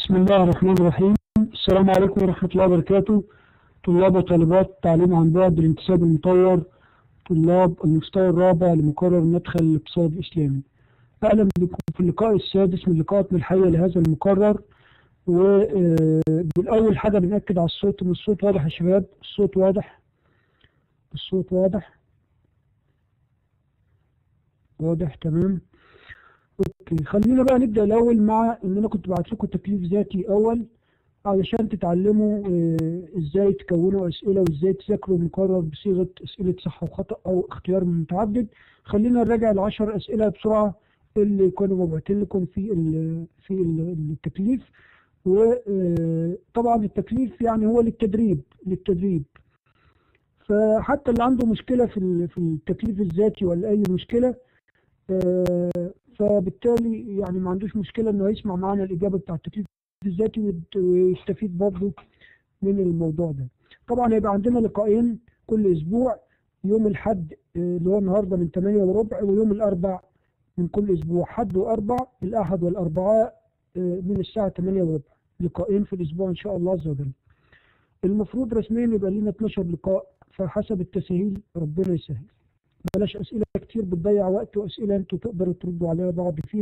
بسم الله الرحمن الرحيم. السلام عليكم ورحمة الله وبركاته. طلاب وطالبات تعليم عن بعد الانتساب المطور، طلاب المستوى الرابع لمقرر مدخل الاقتصاد الإسلامي. أهلا بكم في اللقاء السادس من لقاءاتنا الحية لهذا المقرر. وبالأول حاجة بنأكد على الصوت، إن الصوت واضح يا شباب. الصوت واضح، الصوت واضح واضح تمام. اوكي، خلينا بقى نبدأ الأول مع إن أنا كنت بعت لكم تكليف ذاتي أول علشان تتعلموا ازاي تكونوا اسئله وازاي تذاكروا مقرر بصيغه اسئله صح وخطا او اختيار من متعدد. خلينا نراجع ال10 اسئله بسرعه اللي كانوا مبعوثين لكم في التكليف. وطبعا التكليف يعني هو للتدريب. فحتى اللي عنده مشكله في التكليف الذاتي ولا اي مشكله، فبالتالي يعني ما عندوش مشكله انه يسمع معنا الاجابه بتاع التكليف الذاتي ويستفيد برضه من الموضوع ده. طبعا هيبقى عندنا لقاءين كل اسبوع، يوم الاحد اللي هو النهارده من 8 وربع، ويوم الاربع من كل اسبوع، حد واربع، الاحد والاربعاء من الساعه 8 وربع. لقاءين في الاسبوع ان شاء الله عز وجل. المفروض رسميا يبقى لنا 12 لقاء، فحسب التسهيل ربنا يسهل. بلاش اسئله كتير بتضيع وقت، واسئله انتوا تقدروا تردوا عليها بعض فيها.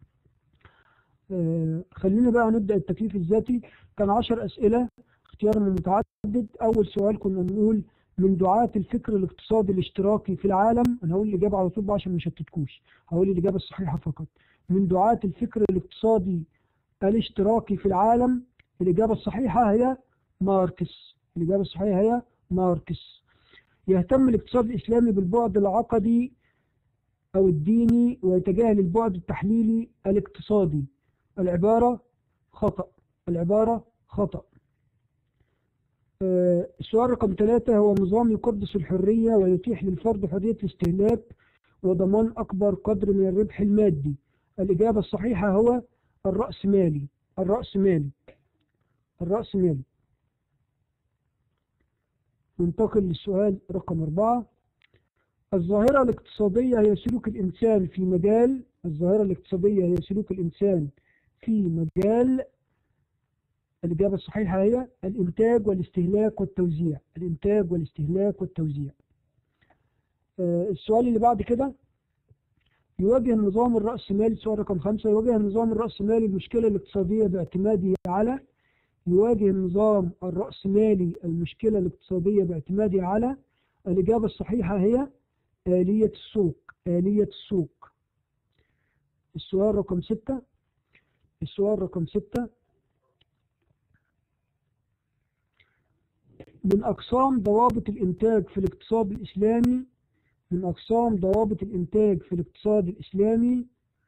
خلينا بقى نبدأ التكليف الذاتي. كان 10 أسئلة اختيار من متعدد. أول سؤال كنا نقول: من دعاة الفكر الاقتصادي الاشتراكي في العالم. أنا هقول الإجابة على طول بقى عشان ما شتتكوش، هقول الإجابة الصحيحة فقط. من دعاة الفكر الاقتصادي الاشتراكي في العالم، الإجابة الصحيحة هي ماركس. الإجابة الصحيحة هي ماركس. يهتم الاقتصاد الإسلامي بالبعد العقدي أو الديني ويتجاهل البعد التحليلي الاقتصادي. العبارة خطأ. العبارة خطأ. السؤال رقم 3: هو نظام يقدس الحرية ويتيح للفرد حرية الاستهلاك وضمان أكبر قدر من الربح المادي. الإجابة الصحيحة هو الرأسمالي. الرأسمالي. الرأسمالي. ننتقل للسؤال رقم 4: الظاهرة الاقتصادية هي سلوك الإنسان في مجال. الظاهرة الاقتصادية هي سلوك الإنسان في مجال. الإجابة الصحيحة هي الإنتاج والاستهلاك والتوزيع. الإنتاج والاستهلاك والتوزيع. السؤال اللي بعد كده: يواجه النظام الرأسمالي. السؤال رقم 5: يواجه النظام الرأسمالي المشكلة الاقتصادية باعتماده على. يواجه النظام الرأسمالي المشكلة الاقتصادية باعتماده على. الإجابة الصحيحة هي آلية السوق. آلية السوق. السؤال رقم 6: السؤال رقم 6: من أقسام ضوابط الإنتاج في الاقتصاد الإسلامي. من أقسام ضوابط الإنتاج في الاقتصاد الإسلامي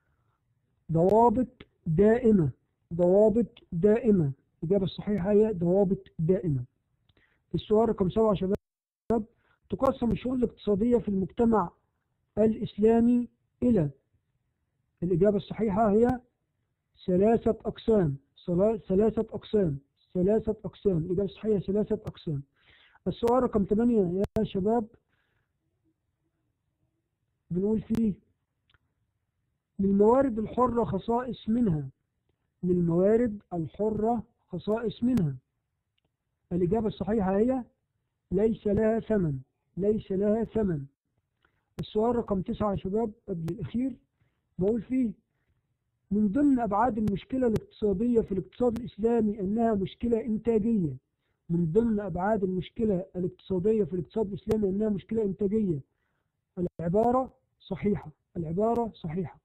ضوابط دائمة. ضوابط دائمة. الإجابة الصحيحة هي ضوابط دائمة. السؤال رقم 7 يا شباب: تقسم الشؤون الاقتصادية في المجتمع الإسلامي إلى. الإجابة الصحيحة هي 3 أقسام. 3 أقسام. 3 أقسام. الإجابة الصحيحة 3 أقسام. السؤال رقم 8 يا شباب بنقول فيه: للموارد الحرة خصائص منها. للموارد الحرة خصائص منها. الإجابة الصحيحة هي ليس لها ثمن. ليس لها ثمن. السؤال رقم 9 يا شباب قبل الأخير بقول فيه: من ضمن أبعاد المشكلة الاقتصادية في الاقتصاد الإسلامي أنها مشكلة إنتاجية. من ضمن أبعاد المشكلة الاقتصادية في الاقتصاد الإسلامي أنها مشكلة إنتاجية. العبارة صحيحة. العبارة صحيحة.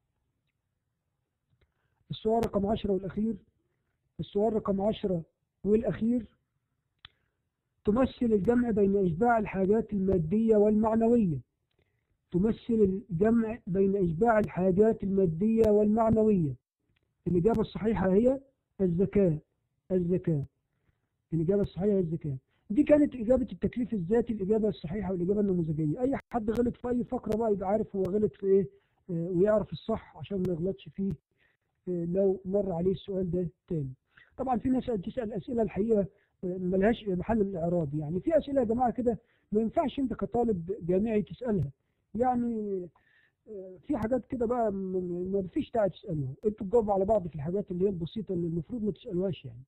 السؤال رقم 10 والأخير. السؤال رقم 10 والأخير: تمثل الجمع بين إشباع الحاجات المادية والمعنوية. تمثل الجمع بين إشباع الحاجات المادية والمعنوية. الإجابة الصحيحة هي الزكاة. الزكاة. الإجابة الصحيحة هي الزكاة. دي كانت إجابة التكليف الذاتي، الإجابة الصحيحة والإجابة النموذجية. أي حد غلط في أي فقرة بقى يبقى عارف هو غلط في إيه، ويعرف الصح عشان ما يغلطش فيه لو مر عليه السؤال ده تاني. طبعا في ناس تسأل أسئلة الحقيقة ملهاش محل من الإعراب. يعني في أسئلة يا جماعة كده ما ينفعش أنت كطالب جامعي تسألها. يعني في حاجات كده بقى ما فيش داعي تسألوها، انتوا تجاوبوا على بعض في الحاجات اللي هي البسيطة اللي المفروض ما تسألوهاش يعني.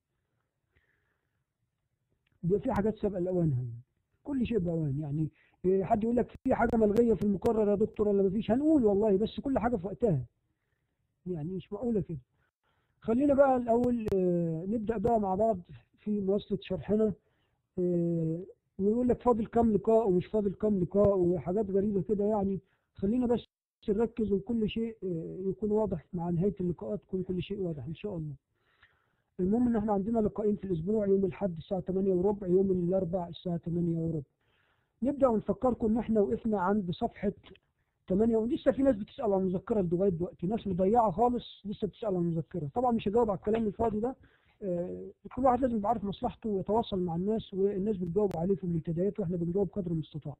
بيبقى في حاجات سابقة لأوانها يعني. كل شيء بأوان يعني. حد يقول لك في حاجة ملغية في المقرر يا دكتور ولا ما فيش، هنقول والله، بس كل حاجة في وقتها يعني، مش معقولة كده. خلينا بقى الأول نبدأ بقى مع بعض في مواصلة شرحنا. ويقول لك فاضل كام لقاء ومش فاضل كام لقاء وحاجات غريبة كده يعني. خلينا بس نركز وكل شيء يكون واضح، مع نهاية اللقاءات يكون كل شيء واضح إن شاء الله. المهم إن احنا عندنا لقاءين في الأسبوع، يوم الأحد الساعة 8 وربع، يوم الأربع الساعة 8 وربع. نبدأ ونفكركم إن احنا وقفنا عند صفحة 8، ولسه في ناس بتسأل عن المذكرة لغاية دلوقتي، ناس مضيعة خالص لسه بتسأل عن المذكرة. طبعا مش هجاوب على الكلام الفاضي ده. كل واحد لازم يبقى عارف مصلحته ويتواصل مع الناس، والناس بتجاوب عليه في المنتديات واحنا بنجاوب قدر المستطاع.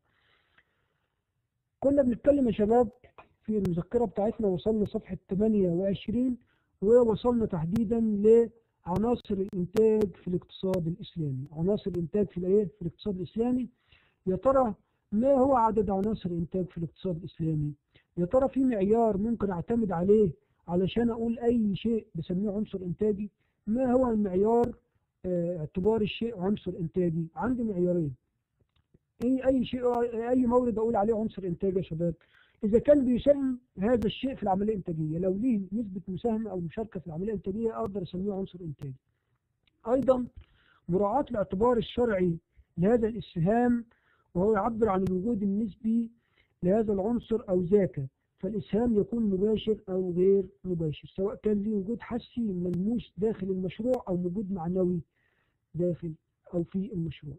كنا بنتكلم يا شباب في المذكرة بتاعتنا، وصلنا صفحة 28 ووصلنا تحديدا لعناصر الإنتاج في الاقتصاد الإسلامي. عناصر الإنتاج في الإيه؟ في الاقتصاد الإسلامي. يا ترى ما هو عدد عناصر الإنتاج في الاقتصاد الإسلامي؟ يا ترى في معيار ممكن أعتمد عليه علشان أقول أي شيء بسميه عنصر إنتاجي؟ ما هو المعيار اعتبار الشيء عنصر إنتاجي؟ عندي معيارين. أي شيء، أي مورد أقول عليه عنصر إنتاج يا شباب؟ إذا كان بيساهم هذا الشيء في العملية الإنتاجية، لو ليه نسبة مساهمة أو مشاركة في العملية الإنتاجية أقدر أسميه عنصر إنتاجي. أيضا مراعاة الاعتبار الشرعي لهذا الإسهام، وهو يعبر عن الوجود النسبي لهذا العنصر أو ذاك، فالإسهام يكون مباشر أو غير مباشر، سواء كان ليه وجود حسي ملموس داخل المشروع أو وجود معنوي داخل أو في المشروع.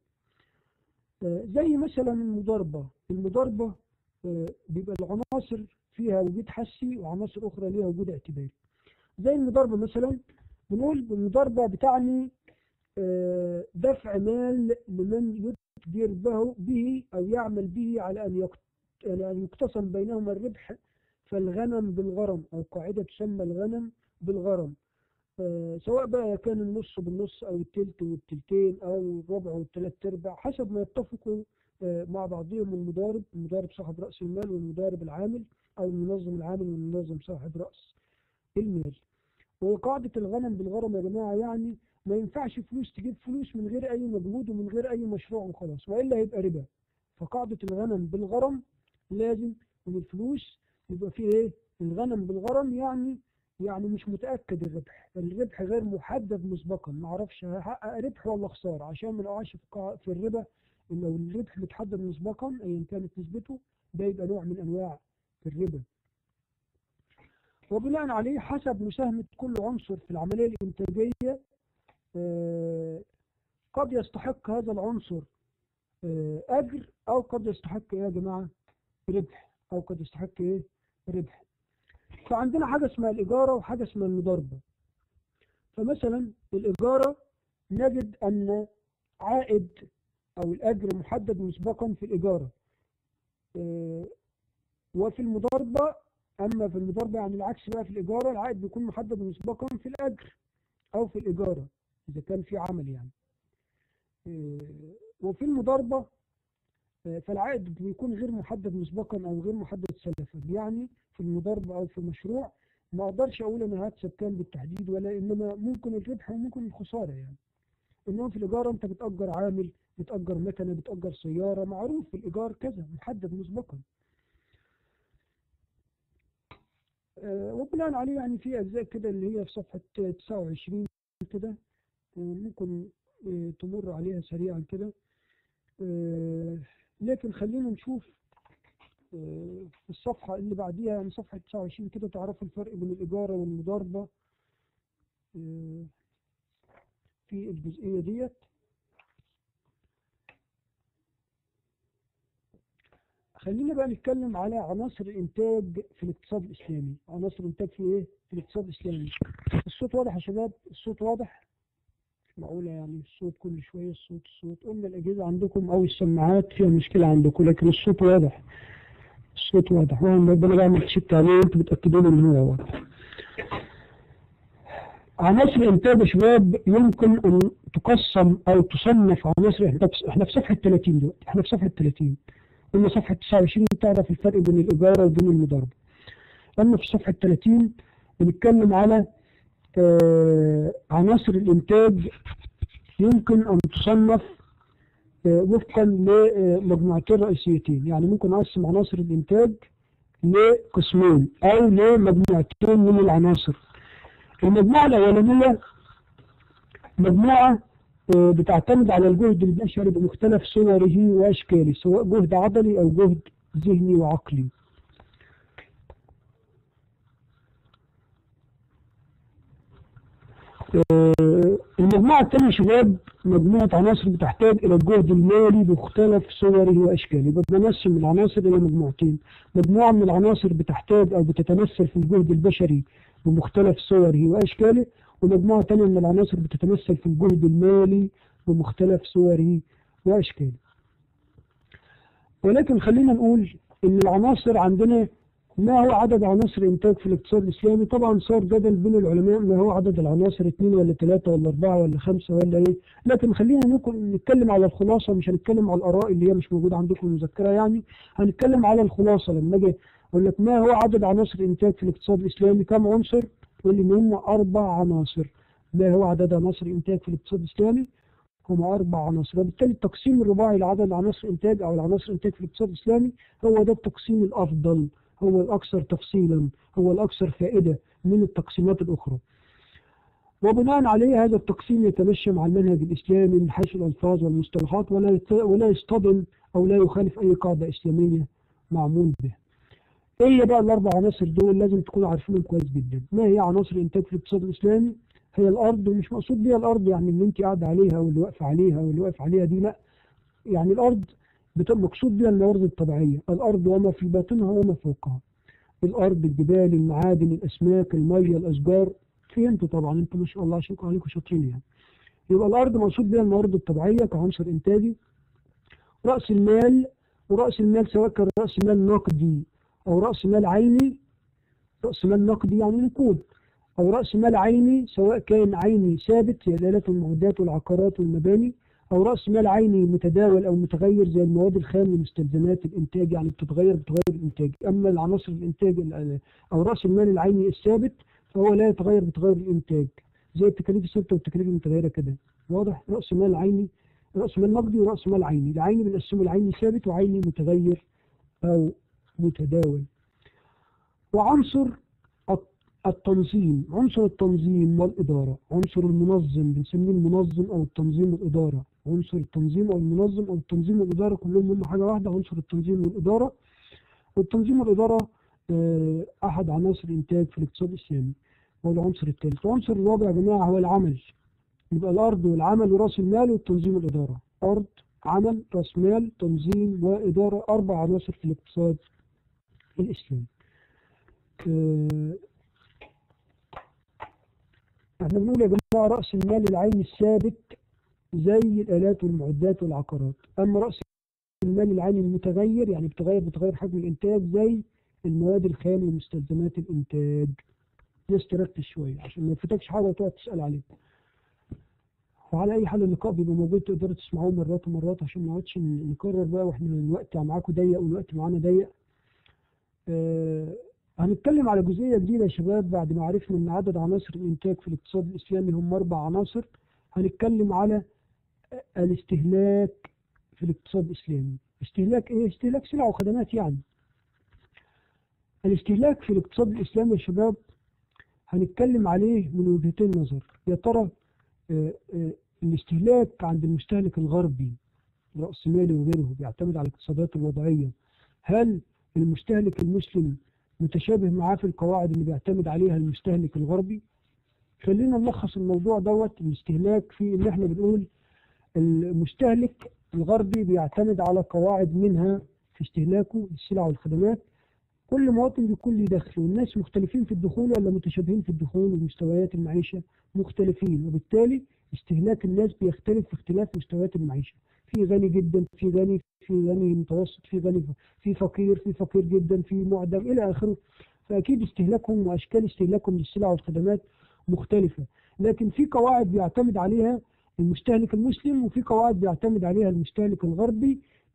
زي مثلا المضاربة بيبقى العناصر فيها وجود حسي وعناصر أخرى ليها وجود اعتباري. زي المضاربة مثلا، بنقول المضاربة بتعني دفع مال لمن يتجر به أو يعمل به على أن يقتسم بينهما الربح، فالغنم بالغرم، أو قاعدة تسمى الغنم بالغرم. سواء بقى كان النص بالنص أو التلت والتلتين أو الربع والثلاث أرباع، حسب ما يتفقوا مع بعضهم المضارب صاحب رأس المال والمضارب العامل، أو المنظم العامل والمنظم صاحب رأس المال. وقاعدة الغنم بالغرم يا جماعة يعني ما ينفعش فلوس تجيب فلوس من غير أي مجهود ومن غير أي مشروع وخلاص، وإلا هيبقى ربا. فقاعدة الغنم بالغرم لازم من الفلوس يبقى فيه إيه؟ الغنم بالغرم يعني مش متأكد الربح غير محدد مسبقا، ما اعرفش هحقق ربح ولا خسارة، عشان ما نقعش في الربا. إن لو الربح متحدد مسبقا أيا كانت نسبته، ده يبقى نوع من أنواع الربا. وبناء عليه حسب مساهمة كل عنصر في العملية الإنتاجية قد يستحق هذا العنصر أجر، أو قد يستحق إيه يا جماعة؟ ربح، أو قد يستحق إيه؟ ربح. فعندنا حاجة اسمها الإجارة وحاجة اسمها المضاربة. فمثلا الإجارة نجد أن عائد أو الأجر محدد مسبقا في الإجارة، وفي المضاربة، أما في المضاربة يعني العكس بقى، في الإجارة العائد بيكون محدد مسبقا في الأجر أو في الإجارة إذا كان في عمل يعني. وفي المضاربة فالعائد بيكون غير محدد مسبقا أو غير محدد سلفا. يعني في المضاربة أو في المشروع ما أقدرش أقول أنا هكسب كام بالتحديد، ولا إنما ممكن الربح وممكن الخسارة يعني. إنما في الإيجار أنت بتأجر عامل، بتأجر مكنة، بتأجر سيارة، معروف في الإيجار كذا محدد مسبقا. وبناء عليه يعني في أجزاء كده اللي هي في صفحة 29 كده ممكن تمر عليها سريعا كده. لكن خلينا نشوف في الصفحة اللي بعديها، يعني صفحة 29 كده، تعرفوا الفرق بين الإجارة والمضاربة في الجزئية ديت. خلينا بقى نتكلم على عناصر الإنتاج في الاقتصاد الإسلامي. عناصر الإنتاج في إيه؟ في الاقتصاد الإسلامي. الصوت واضح يا شباب؟ الصوت واضح؟ مش معقولة يعني الصوت كل شوية الصوت. قلنا الأجهزة عندكم أو السماعات فيها مشكلة عندكم، لكن الصوت واضح. الصوت واضح، وأنا ربنا بعمل تشيك عليه وأنتوا بتأكدوا لي إن هو واضح. عناصر الإنتاج يا شباب يمكن أن تقسم أو تصنف عناصر. إحنا في صفحة 30 دلوقتي، إحنا في صفحة 30. قلنا صفحة 29 تعرف الفرق بين الإجارة وبين المضاربة. أما في صفحة 30 بنتكلم على عناصر الإنتاج يمكن أن تصنف وفقا لمجموعتين رئيسيتين. يعني ممكن أقسم عناصر الإنتاج لقسمين أو لمجموعتين من العناصر. المجموعة الأولانية مجموعة بتعتمد على الجهد البشري بمختلف صوره وأشكاله، سواء جهد عضلي أو جهد ذهني وعقلي. المجموعة الثانية شباب مجموعة عناصر بتحتاج إلى الجهد المالي بمختلف صوره وأشكاله. يبقى بنقسم العناصر إلى مجموعتين: مجموعة من العناصر بتحتاج أو بتتمثل في الجهد البشري بمختلف صوره وأشكاله، ومجموعة ثانية من العناصر بتتمثل في الجهد المالي بمختلف صوره وأشكاله. ولكن خلينا نقول إن العناصر عندنا، ما هو عدد عناصر الإنتاج في الاقتصاد الإسلامي؟ طبعا صار جدل بين العلماء ما هو عدد العناصر، 2 ولا 3 ولا 4 ولا 5 ولا إيه. لكن خلينا نتكلم على الخلاصة، مش هنتكلم على الآراء اللي هي مش موجودة عندكم المذكرة. يعني هنتكلم على الخلاصة. لما أجي أقول لك ما هو عدد عناصر الإنتاج في الاقتصاد الإسلامي، كم عنصر؟ تقول لي إن هم 4 عناصر. ما هو عدد عناصر الإنتاج في الاقتصاد الإسلامي؟ هم 4 عناصر. وبالتالي التقسيم الرباعي لعدد عناصر الإنتاج أو العناصر الإنتاج في الاقتصاد الإسلامي هو ده التقسيم الأفضل، هو الأكثر تفصيلا، هو الأكثر فائدة من التقسيمات الأخرى. وبناء عليه هذا التقسيم يتمشى مع المنهج الإسلامي من حيث الألفاظ والمصطلحات، ولا يصطدم أو لا يخالف أي قاعدة إسلامية معمول به. إيه بقى ال4 عناصر دول؟ لازم تكونوا عارفينهم كويس جدا. ما هي عناصر الإنتاج في الاقتصاد الإسلامي؟ هي الأرض، ومش مقصود بيها الأرض يعني اللي أنت قاعدة عليها أو اللي واقفة عليها أو اللي واقف عليها دي، لا. يعني الأرض مقصود بها الموارد الطبيعية، الأرض وما في باطنها وما فوقها. الأرض، الجبال، المعادن، الأسماك، المية، الأشجار. فهمتوا طبعا، انتوا ما شاء الله عليكم شاطرين يعني. يبقى الأرض مقصود بها الموارد الطبيعية كعنصر إنتاجي. رأس المال، ورأس المال سواء كان رأس مال نقدي أو رأس مال عيني. رأس مال نقدي يعني نقود، أو رأس مال عيني سواء كان عيني ثابت زي الآلات والمعدات والعقارات والمباني، أو رأس مال عيني متداول أو متغير زي المواد الخام ومستلزمات الإنتاج، يعني بتتغير الإنتاج. أما العناصر الإنتاج أو رأس المال العيني الثابت فهو لا يتغير بتغير الإنتاج، زي التكاليف الثابتة والتكاليف المتغيرة كده. واضح؟ رأس مال عيني، رأس مال نقدي ورأس مال عيني. العيني بنقسمه لعيني ثابت وعيني متغير أو متداول. وعنصر التنظيم، عنصر التنظيم والإدارة. عنصر المنظم بنسميه المنظم أو التنظيم والإدارة. عنصر التنظيم أو المنظم أو التنظيم والإدارة كلهم هم حاجة واحدة، عنصر التنظيم والإدارة. والتنظيم والإدارة أحد عناصر الإنتاج في الاقتصاد الإسلامي. هو العنصر الثالث. العنصر الرابع يا جماعة هو العمل. يبقى الأرض والعمل ورأس المال والتنظيم والإدارة. أرض، عمل، رأس مال، تنظيم وإدارة. 4 عناصر في الاقتصاد الإسلامي. احنا بنقول يا جماعة رأس المال العيني الثابت زي الآلات والمعدات والعقارات. أما رأس المال العيني المتغير يعني بتغير حجم الإنتاج زي المواد الخام ومستلزمات الإنتاج. بس تركز شوية عشان ما يفوتكش حاجة وتقعد تسأل عليه. وعلى أي حال اللقاء بيبقى موجود، تقدروا تسمعوه مرات ومرات عشان ما نقعدش نكرر بقى واحنا الوقت معاكم ضيق والوقت معانا ضيق. هنتكلم على جزئية جديدة يا شباب. بعد ما عرفنا ان عدد عناصر الانتاج في الاقتصاد الاسلامي هم 4 عناصر، هنتكلم على الاستهلاك في الاقتصاد الاسلامي. استهلاك ايه؟ استهلاك سلع وخدمات يعني. الاستهلاك في الاقتصاد الاسلامي يا شباب هنتكلم عليه من وجهتين نظر. يا ترى الاستهلاك عند المستهلك الغربي رأسمالي وغيره بيعتمد على الاقتصادات الوضعية، هل المستهلك المسلم متشابه معاه في القواعد اللي بيعتمد عليها المستهلك الغربي؟ خلينا نلخص الموضوع دوت. الاستهلاك في ان احنا بنقول المستهلك الغربي بيعتمد على قواعد منها في استهلاكه للسلع والخدمات. كل مواطن بيكون له دخل، والناس مختلفين في الدخول ولا متشابهين في الدخول، ومستويات المعيشة مختلفين، وبالتالي استهلاك الناس بيختلف في اختلاف مستويات المعيشة. في غني جدا، في غني متوسط، في غني، في فقير جدا، في معدم إلى آخره. فأكيد استهلاكهم وأشكال استهلاكهم للسلع والخدمات مختلفة. لكن في قواعد بيعتمد عليها المستهلك المسلم وفي قواعد بيعتمد عليها المستهلك الغربي،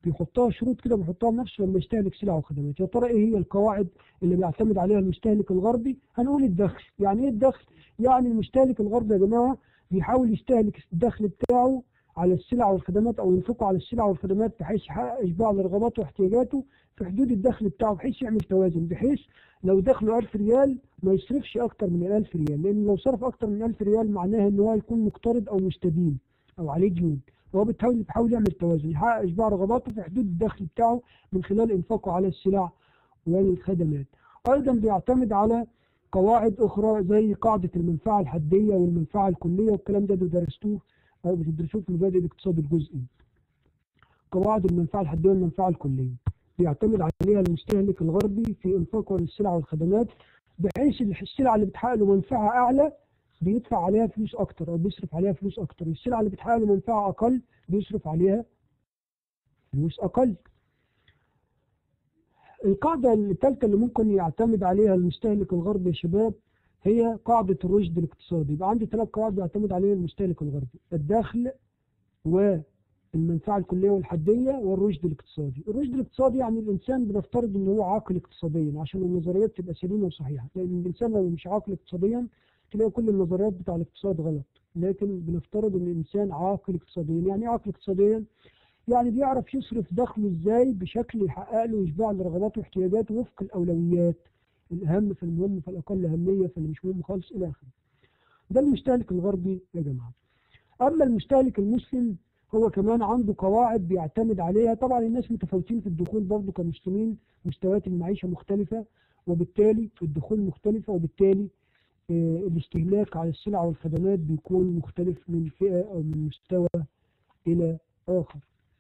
بيحطها شروط كده، بيحطها لنفسه لما يستهلك سلع وخدمات. يا ترى ايه هي القواعد اللي بيعتمد عليها المستهلك الغربي؟ هنقول الدخل. يعني ايه الدخل؟ يعني المستهلك الغربي يا جماعه بيحاول يستهلك الدخل بتاعه على السلع والخدمات، او ينفقه على السلع والخدمات بحيث يحقق اشباع لرغباته واحتياجاته في حدود الدخل بتاعه، بحيث يعمل توازن، بحيث لو دخله 1000 ريال ما يصرفش اكتر من 1000 ريال، لان لو صرف اكتر من 1000 ريال معناها ان هو يكون مقترض او مستدين او عليه ديون. وهو بيحاول يعمل توازن، يحقق اشباع رغباته في حدود الدخل بتاعه من خلال انفاقه على السلع والخدمات. ايضا بيعتمد على قواعد اخرى زي قاعده المنفعه الحديه والمنفعه الكليه، والكلام ده درستوه او بتدرسوه في مبادئ الاقتصاد الجزئي. قواعد المنفعه الحديه والمنفعه الكليه بيعتمد عليها المستهلك الغربي في انفاقه للسلع والخدمات، بحيث السلع اللي بتحقق له منفعه اعلى بيدفع عليها فلوس اكتر او بيصرف عليها فلوس اكتر، السلع اللي بتحقق له منفعه اقل بيصرف عليها فلوس اقل. القاعده الثالثه اللي ممكن يعتمد عليها المستهلك الغربي يا شباب هي قاعده الرشد الاقتصادي. يبقى عندي 3 قواعد بيعتمد عليها المستهلك الغربي: الدخل والمنفعه الكليه والحديه والرشد الاقتصادي. الرشد الاقتصادي يعني الانسان بنفترض ان هو عاقل اقتصاديا عشان النظريات تبقى سليمه وصحيحه، لان الانسان لو مش عاقل اقتصاديا تلاقي كل النظريات بتاع الاقتصاد غلط. لكن بنفترض ان الانسان عاقل اقتصاديا. يعني ايه عاقل اقتصاديا؟ يعني بيعرف يصرف دخله ازاي بشكل يحقق له اشباع لرغباته واحتياجاته وفق الاولويات، الاهم فالمهم فالاقل اهميه فاللي مش مهم خالص الى اخره. ده المستهلك الغربي يا جماعه. اما المستهلك المسلم هو كمان عنده قواعد بيعتمد عليها. طبعا الناس متفاوتين في الدخول برضه كمسلمين، مستويات المعيشه مختلفه وبالتالي الدخول مختلفه، وبالتالي الاستهلاك على السلع والخدمات بيكون مختلف من فئه او من مستوى الى اخر.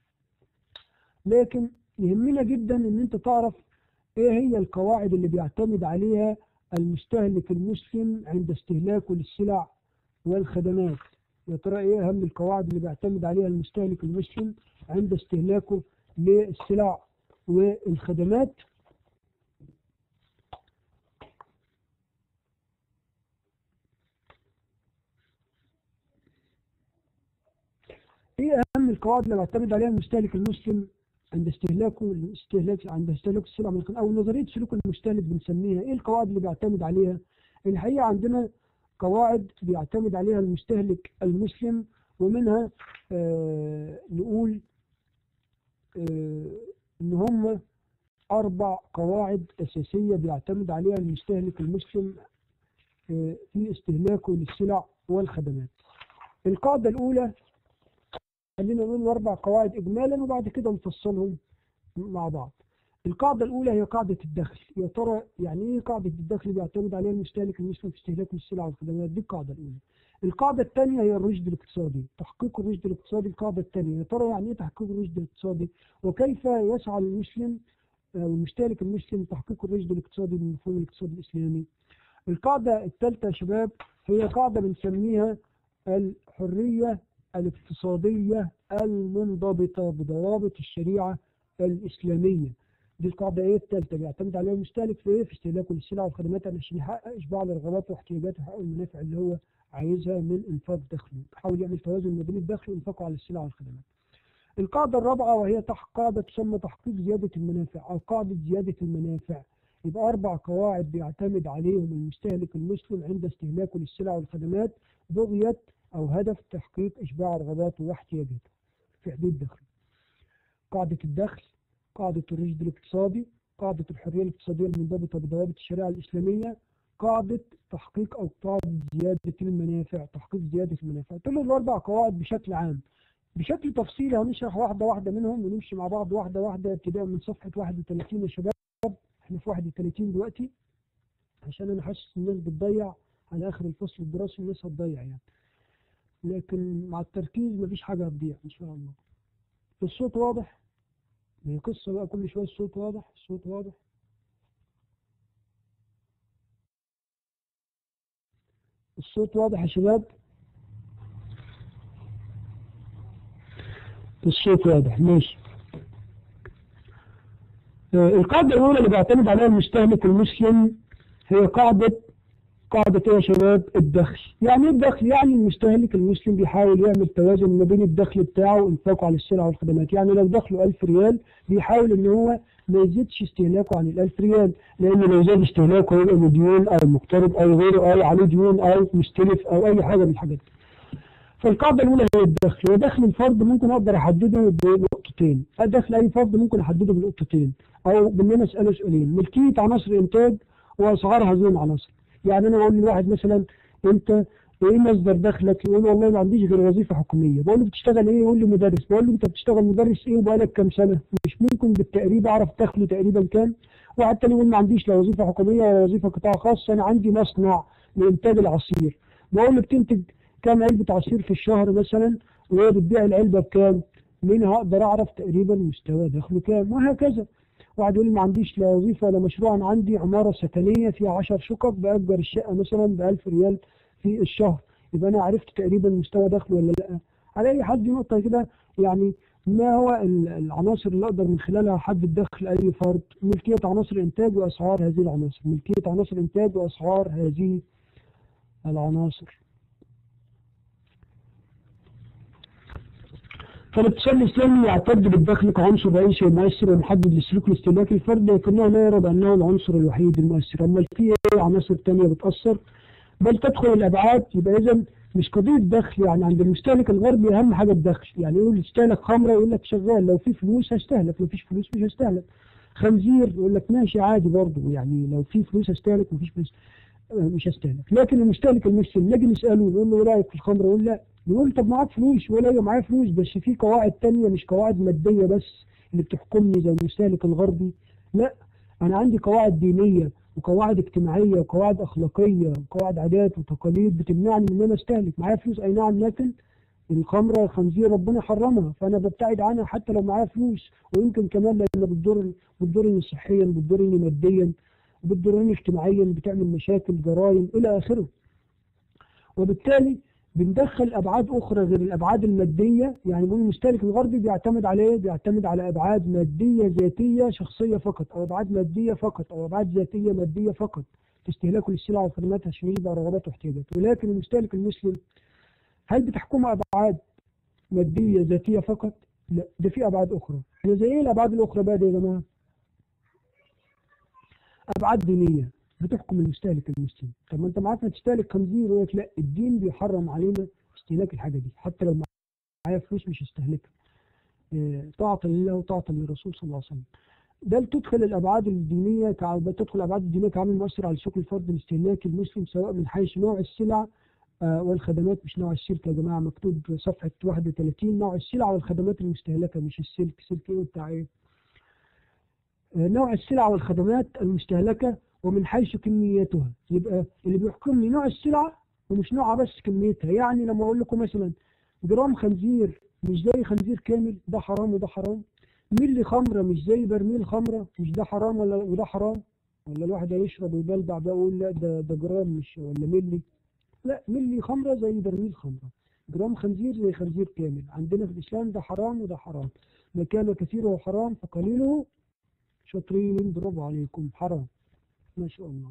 لكن يهمنا جدا ان انت تعرف ايه هي القواعد اللي بيعتمد عليها المستهلك المسلم عند استهلاكه للسلع والخدمات. يا ترى ايه اهم القواعد اللي بيعتمد عليها المستهلك المسلم عند استهلاكه للسلع والخدمات؟ ايه اهم القواعد اللي بيعتمد عليها المستهلك المسلم عند استهلاكه عند استهلاك السلع او نظريه سلوك المستهلك بنسميها؟ ايه القواعد اللي بيعتمد عليها؟ الحقيقه عندنا قواعد بيعتمد عليها المستهلك المسلم، ومنها نقول ان هم 4 قواعد اساسيه بيعتمد عليها المستهلك المسلم في استهلاكه للسلع والخدمات. القاعده الاولى، خلينا نقول 4 قواعد اجمالا وبعد كده نفصلهم مع بعض. القاعده الاولى هي قاعده الدخل. يا ترى يعني ايه قاعده الدخل بيعتمد عليها المستهلك المسلم في استهلاكه للسلع والخدمات؟ دي القاعده الاولى. القاعده الثانيه هي الرشد الاقتصادي، تحقيق الرشد الاقتصادي. القاعده الثانيه، يا ترى يعني ايه تحقيق الرشد الاقتصادي وكيف يسعى المسلم او المستهلك المسلم لتحقيق الرشد الاقتصادي من مفهوم الاقتصاد الاسلامي؟ القاعده الثالثه يا شباب هي قاعده بنسميها الحريه الاقتصاديه المنضبطه بضوابط الشريعه الاسلاميه. دي القاعده ايه الثالثه بيعتمد عليها المستهلك في ايه؟ في استهلاكه للسلع والخدمات عشان يحقق اشباع لرغباته واحتياجاته ويحقق المنافع اللي هو عايزها من انفاق دخله، يحاول يعمل توازن ما بين الدخل وانفاقه على السلع والخدمات. القاعده الرابعه وهي قاعده تسمى تحقيق زياده المنافع او قاعده زياده المنافع. يبقى 4 قواعد بيعتمد عليهم المستهلك المسلم عند استهلاكه للسلع والخدمات بغية او هدف تحقيق اشباع رغباته واحتياجاته في حدود دخله: قاعده الدخل، قاعدة الرشد الاقتصادي، قاعدة الحرية الاقتصادية المنضبطة بضوابط الشريعة الإسلامية، قاعدة تحقيق أو قاعدة زيادة المنافع، تحقيق زيادة المنافع. دول ال4 قواعد بشكل عام. بشكل تفصيلي هنشرح واحدة واحدة منهم ونمشي مع بعض واحدة واحدة ابتداء من صفحة 31 يا شباب. احنا في 31 دلوقتي عشان أنا حاسس الناس بتضيع على آخر الفصل الدراسي، الناس هتضيع يعني، لكن مع التركيز مفيش حاجة هتضيع إن شاء الله. الصوت واضح؟ هي قصة بقى كل شوية الصوت واضح، الصوت واضح. الصوت واضح يا شباب؟ الصوت واضح، ماشي. القاعدة الأولى اللي بيعتمد عليها المستهلك المسلم هي قاعدة ايه يا شباب؟ الدخل. يعني ايه الدخل؟ يعني المستهلك المسلم بيحاول يعمل توازن ما بين الدخل بتاعه وانفاقه على السلع والخدمات. يعني لو دخله 1000 ريال بيحاول ان هو ما يزيدش استهلاكه عن ال 1000 ريال، لان لو زاد استهلاكه يبقى مديون او مقترض او غيره او عليه ديون او مستلف او اي حاجة من الحاجات دي. فالقاعدة الأولى هي الدخل، ودخل الفرد ممكن أقدر أحدده بنقطتين، دخل أي فرد ممكن أحدده بنقطتين أو بإن أنا أسأله سؤالين: ملكية عناصر إنتاج وأسعار هذه العناصر. يعني أنا أقول لواحد مثلا: أنت إيه مصدر دخلك؟ يقول والله ما عنديش غير وظيفة حكومية. بقول له بتشتغل إيه؟ يقول لي مدرس. بقول له أنت بتشتغل مدرس إيه وبقالك كام سنة؟ مش ممكن بالتقريب أعرف دخله تقريبا كام. واحد تاني يقول ما عنديش لا وظيفة حكومية ولا وظيفة قطاع خاص، أنا عندي مصنع لإنتاج العصير. بقول له بتنتج كام علبة عصير في الشهر مثلا، وهي بتبيع العلبة بكام؟ منها أقدر أعرف تقريبا مستوى دخله كام، وهكذا. واحد يقول ما عنديش لا وظيفة ولا مشروع، أنا عندي عمارة سكنية فيها 10 شقق بأجر الشقة مثلا ب1000 ريال في الشهر، يبقى أنا عرفت تقريبا مستوى دخله ولا لأ. على أي حد نقطة كده يعني. ما هو العناصر اللي أقدر من خلالها أحدد دخل أي فرد؟ ملكية عناصر إنتاج وأسعار هذه العناصر. ملكية عناصر إنتاج وأسعار هذه العناصر. فالاقتصاد الإسلامي يعتد بالدخل كعنصر رئيسي ومؤثر ومحدد للسلوك الاستهلاكي الفردي، لكنه لا يرى بأنه العنصر الوحيد المؤثر. أما في عناصر تانية بتأثر بل تدخل الأبعاد. يبقى إذا مش قضية دخل. يعني عند المستهلك الغربي أهم حاجة الدخل. يعني يقول استهلك خمرة يقول لك شغال، لو في فلوس هستهلك، لو فيش فلوس مش هستهلك. خنزير يقول لك ماشي عادي برضه، يعني لو في فلوس هستهلك، مفيش فلوس مش هستهلك. لكن المستهلك المسلم نجي نسأله نقول له ايه رأيك في الخمر؟ يقول لا. نقول طب معاك فلوس؟ ولا ايوه معايا فلوس، بس في قواعد تانية مش قواعد مادية بس اللي بتحكمني زي المستهلك الغربي. لا، انا عندي قواعد دينية وقواعد اجتماعية وقواعد اخلاقية وقواعد عادات وتقاليد بتمنعني من ان انا استهلك. معايا فلوس اي نعم، لكن الخمرة الخنزير ربنا حرمها، فانا ببتعد عنها حتى لو معايا فلوس. ويمكن كمان لان بتضرني صحيا، بتضرني ماديا، بتضرني اجتماعيا، بتعمل مشاكل، جرائم الى اخره. وبالتالي بندخل ابعاد اخرى غير الابعاد الماديه. يعني بنقول المستهلك الغربي بيعتمد على ايه؟ بيعتمد على ابعاد ماديه ذاتيه شخصيه فقط، او ابعاد ماديه فقط، او ابعاد ذاتيه ماديه فقط في استهلاكه للسلع والخدمات عشان يبقى رغباته واحتياجاته. ولكن المستهلك المسلم هل بتحكمه ابعاد ماديه ذاتيه فقط؟ لا، ده في ابعاد اخرى. هي زي ايه الابعاد الاخرى بقى دي يا جماعه؟ ابعاد دينيه بتحكم المستهلك المسلم. طب ما انت معاك تستهلك خنزير، يقول لك لا، الدين بيحرم علينا استهلاك الحاجه دي، حتى لو معايا فلوس مش هستهلكها. طاعه لله وطاعه للرسول صلى الله عليه وسلم. ده تدخل الابعاد الدينيه تدخل الابعاد الدينيه كعامل مؤثر على سلوك الفرد الاستهلاكي المسلم، سواء من حيث نوع السلع والخدمات. مش نوع الشركه يا جماعه، مكتوب في صفحه 31 نوع السلع والخدمات المستهلكه، مش السلك. سلك ايه بتاع ايه؟ نوع السلع والخدمات المستهلكة ومن حيث كميتها. يبقى اللي بيحكمني نوع السلعة ومش نوعها بس كميتها. يعني لما أقول لكم مثلا جرام خنزير مش زي خنزير كامل، ده حرام وده حرام. ملي خمرة مش زي برميل خمرة، مش ده حرام وده حرام. ولا الواحد هيشرب ويبلبع بقى ويقول لا ده جرام مش ولا ملي. لا، ملي خمرة زي برميل خمرة، جرام خنزير زي خنزير كامل. عندنا في الإسلام ده حرام وده حرام. ما كان كثيره حرام فقليله شاطرين، برافو عليكم، حرام، ما شاء الله.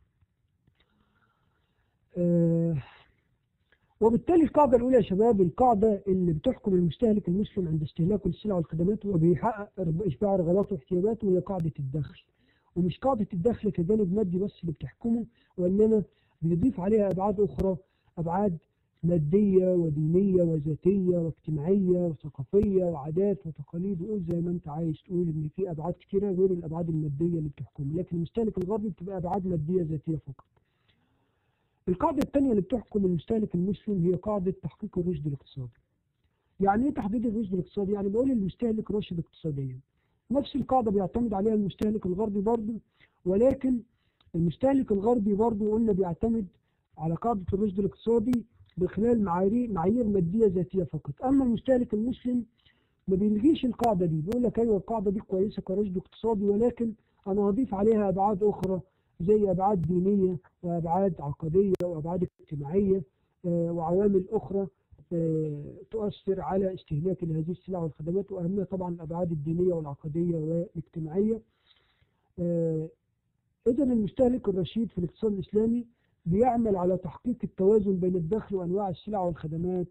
وبالتالي القاعدة الأولى يا شباب، القاعدة اللي بتحكم المستهلك المسلم عند استهلاكه للسلع والخدمات وبيحقق إشباع رغباته واحتياجاته، هي قاعدة الدخل. ومش قاعدة الدخل كجانب مادي بس اللي بتحكمه، وإنما بيضيف عليها أبعاد أخرى، أبعاد مادية ودينية وذاتية واجتماعية وثقافية وعادات وتقاليد. وقول زي ما أنت عايز تقول إن في أبعاد كتيرة غير الأبعاد المادية اللي بتحكمه، لكن المستهلك الغربي بتبقى أبعاد مادية ذاتية فقط. القاعدة الثانية اللي بتحكم المستهلك المسلم هي قاعدة تحقيق الرشد الاقتصادي. يعني ايه تحقيق الرشد الاقتصادي؟ يعني بقول المستهلك راشد اقتصاديا. نفس القاعدة بيعتمد عليها المستهلك الغربي برضه، ولكن المستهلك الغربي برضه قلنا بيعتمد على قاعدة الرشد الاقتصادي بخلال معايير مادية ذاتية فقط. أما المستهلك المسلم ما بيلغيش القاعدة دي، بيقول لك أيوه القاعدة دي كويسة كرشد اقتصادي، ولكن أنا هضيف عليها أبعاد أخرى زي أبعاد دينية وأبعاد عقدية وأبعاد اجتماعية وعوامل أخرى تؤثر على استهلاك هذه السلع والخدمات، وأهمها طبعا الأبعاد الدينية والعقدية والاجتماعية. إذا المستهلك الرشيد في الاقتصاد الإسلامي بيعمل على تحقيق التوازن بين الدخل وأنواع السلع والخدمات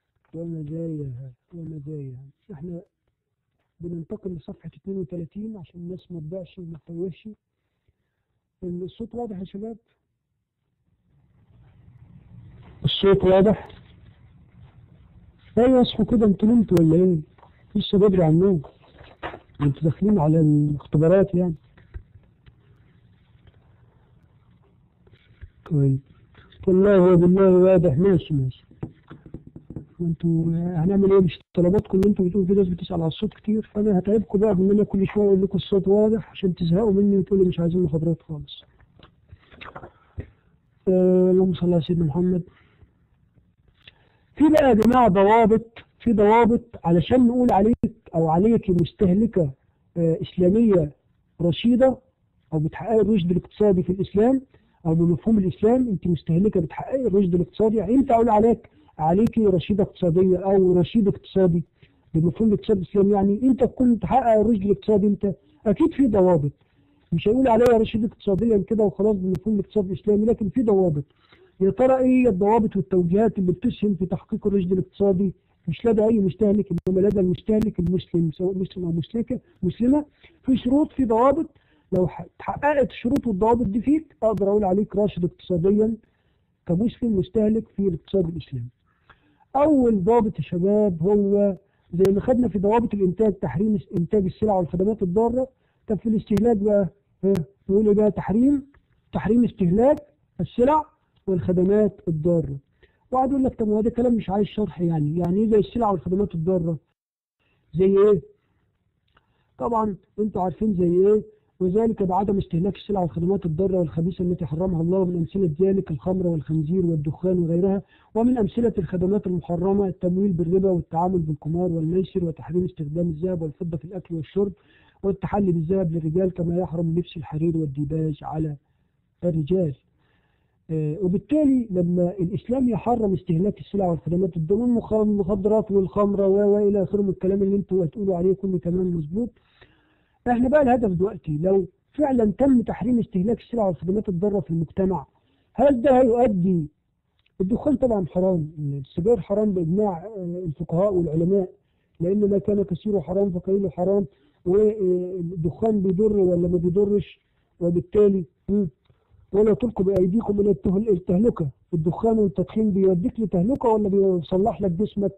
ومزاياها. احنا بننتقل لصفحة 32 عشان الناس ما تضيعش وما تتوهش. الصوت واضح يا شباب؟ الصوت واضح؟ ايوه اصحوا كده، انتوا نمتوا ولا ايه؟ لسه بدري على النوم، انتوا داخلين على الاختبارات يعني. طيب والله وبالله واضح، ماشي ماشي. وانتوا هنعمل ايه؟ مش طلباتكم اللي انتوا بتقولوا في ناس بتسأل على الصوت كتير، فانا هتعبكم بقى بان انا كل شويه اقول لكم الصوت واضح عشان تزهقوا مني وتقولوا مش عايزين محاضرات خالص. اللهم صل على سيدنا محمد. في بقى يا جماعه ضوابط علشان نقول عليك او عليك مستهلكه اسلاميه رشيده، او بتحققي الرشد الاقتصادي في الاسلام، او بمفهوم الاسلام انت مستهلكه بتحققي الرشد الاقتصادي. يعني امتى اقول عليكي رشيده اقتصاديه او رشيد اقتصادي بمفهوم الاقتصاد الاسلامي؟ يعني انت تكون تحقق الرشد الاقتصادي امتى؟ اكيد في ضوابط، مش هيقول عليها رشيد اقتصاديا كده وخلاص بمفهوم الاقتصاد الاسلامي، لكن في ضوابط. يا ترى ايه هي الضوابط والتوجيهات اللي بتسهم في تحقيق الرشد الاقتصادي؟ مش لدى اي مستهلك، انما لدى المستهلك المسلم، سواء مسلم او مسلمه. في شروط، في ضوابط، لو اتحققت الشروط والضوابط دي فيك اقدر اقول عليك راشد اقتصاديا كمسلم مستهلك في الاقتصاد الاسلامي. اول ضابط يا شباب هو زي ما خدنا في ضوابط الانتاج، تحريم انتاج السلع والخدمات الضاره. طب في الاستهلاك بقى نقول ايه بقى؟ تحريم استهلاك السلع والخدمات الضاره. وقعد يقول لك طب هو ده كلام مش عايز شرح، يعني ايه زي السلع والخدمات الضاره؟ زي ايه؟ طبعا انتوا عارفين زي ايه. وذلك بعدم استهلاك السلع والخدمات الضاره والخبيثه التي حرمها الله، من امثله ذلك الخمر والخنزير والدخان وغيرها. ومن امثله الخدمات المحرمه التمويل بالربا والتعامل بالقمار والميسر، وتحريم استخدام الذهب والفضه في الاكل والشرب، والتحلي بالذهب للرجال كما يحرم لبس الحرير والديباج على الرجال. وبالتالي لما الاسلام يحرم استهلاك السلع والخدمات الضاره والمخدرات والخمره والى اخره من الكلام اللي انتوا هتقولوا عليه كله تمام مظبوط، احنا بقى الهدف دلوقتي لو فعلا تم تحريم استهلاك السلع والخدمات الضاره في المجتمع، هل ده هيؤدي؟ الدخان طبعا حرام، السجاير حرام باجماع الفقهاء والعلماء، لان ما كان كثيره حرام فقليله حرام. والدخان بيضر ولا ما بيضرش؟ وبالتالي ولا تلقوا بايديكم الى التهلكه. الدخان والتدخين بيوديك لتهلكه ولا بيصلح لك جسمك؟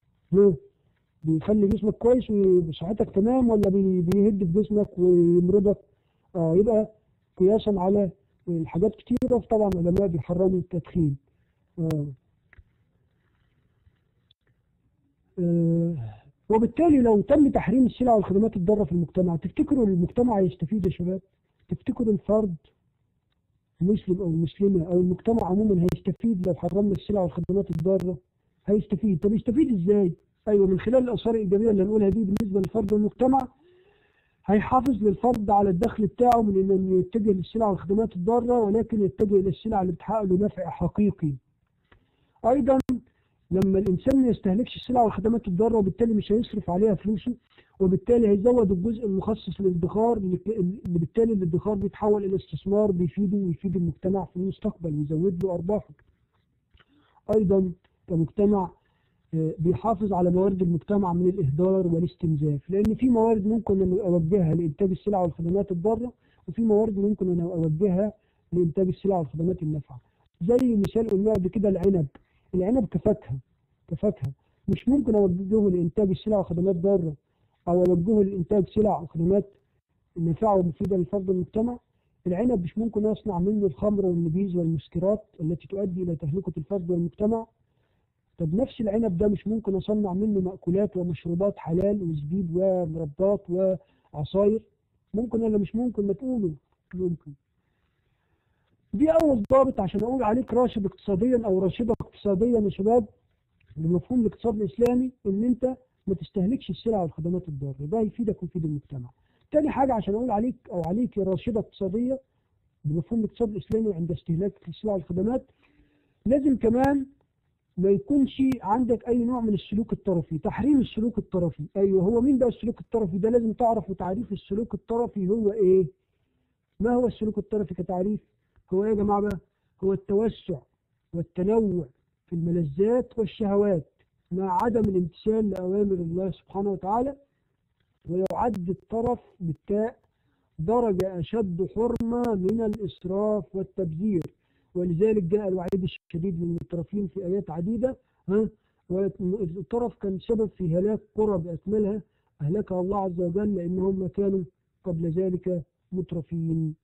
بيخلي جسمك كويس وصحتك تمام، ولا بيهد في جسمك ويمرضك؟ يبقى قياسا على الحاجات كتيرة طبعا العلماء بيحرموا التدخين. وبالتالي لو تم تحريم السلع والخدمات الضارة في المجتمع، تفتكروا المجتمع هيستفيد يا شباب؟ تفتكروا الفرد المسلم او المسلمة او المجتمع عموما هيستفيد لو حرمنا السلع والخدمات الضارة؟ هيستفيد. طب يستفيد ازاي؟ ايوه، من خلال الاثار الايجابيه اللي هنقولها دي بالنسبه للفرد والمجتمع. هيحافظ للفرد على الدخل بتاعه من انه يتجه للسلع والخدمات الضاره، ولكن يتجه للسلع اللي بتحقق له نفع حقيقي. ايضا لما الانسان ما يستهلكش السلع والخدمات الضاره، وبالتالي مش هيصرف عليها فلوسه، وبالتالي هيزود الجزء المخصص للادخار، اللي بالتالي الادخار بيتحول الى استثمار بيفيده ويفيد المجتمع في المستقبل ويزود له ارباحه. ايضا كمجتمع بيحافظ على موارد المجتمع من الإهدار والاستنزاف، لأن في موارد ممكن أن أوجهها لإنتاج السلع والخدمات الضارة، وفي موارد ممكن أن أوجهها لإنتاج السلع والخدمات النافعة. زي مثال قلنا قبل كده العنب كفاكهة مش ممكن أوجهه لإنتاج السلع والخدمات ضارة، أو أوجهه لإنتاج سلع وخدمات نافعة ومفيدة للفرد والمجتمع. العنب مش ممكن أصنع منه الخمر والنبيذ والمسكرات التي تؤدي إلى تهلكة الفرد والمجتمع. طب نفس العنب ده مش ممكن اصنع منه مأكولات ومشروبات حلال وزبيب ومربات وعصاير؟ ممكن ولا مش ممكن؟ ما تقولوا ممكن. دي اول ضابط عشان اقول عليك راشد اقتصاديا او راشدة اقتصاديا يا شباب بمفهوم الاقتصاد الاسلامي، ان انت ما تستهلكش السلع والخدمات الضاره، ده يفيدك ويفيد المجتمع. تاني حاجه عشان اقول عليك او عليك راشده اقتصاديه بمفهوم الاقتصاد الاسلامي عند استهلاك السلع والخدمات، لازم كمان ما يكونش عندك اي نوع من السلوك الطرفي. تحريم السلوك الطرفي. ايوه، هو مين بقى السلوك الطرفي ده؟ لازم تعرف تعريف السلوك الطرفي هو ايه. ما هو السلوك الطرفي كتعريف؟ هو ايه يا جماعه بقى؟ هو التوسع والتنوع في الملذات والشهوات مع عدم الامتثال لأوامر الله سبحانه وتعالى. ويعد الترف بالتاء درجة أشد حرمة من الإسراف والتبذير، ولذلك جاء الوعيد الشديد للمترفين في آيات عديدة. والترف كان سبب في هلاك قرى بأكملها أهلكها الله عز وجل لأنهم كانوا قبل ذلك مترفين.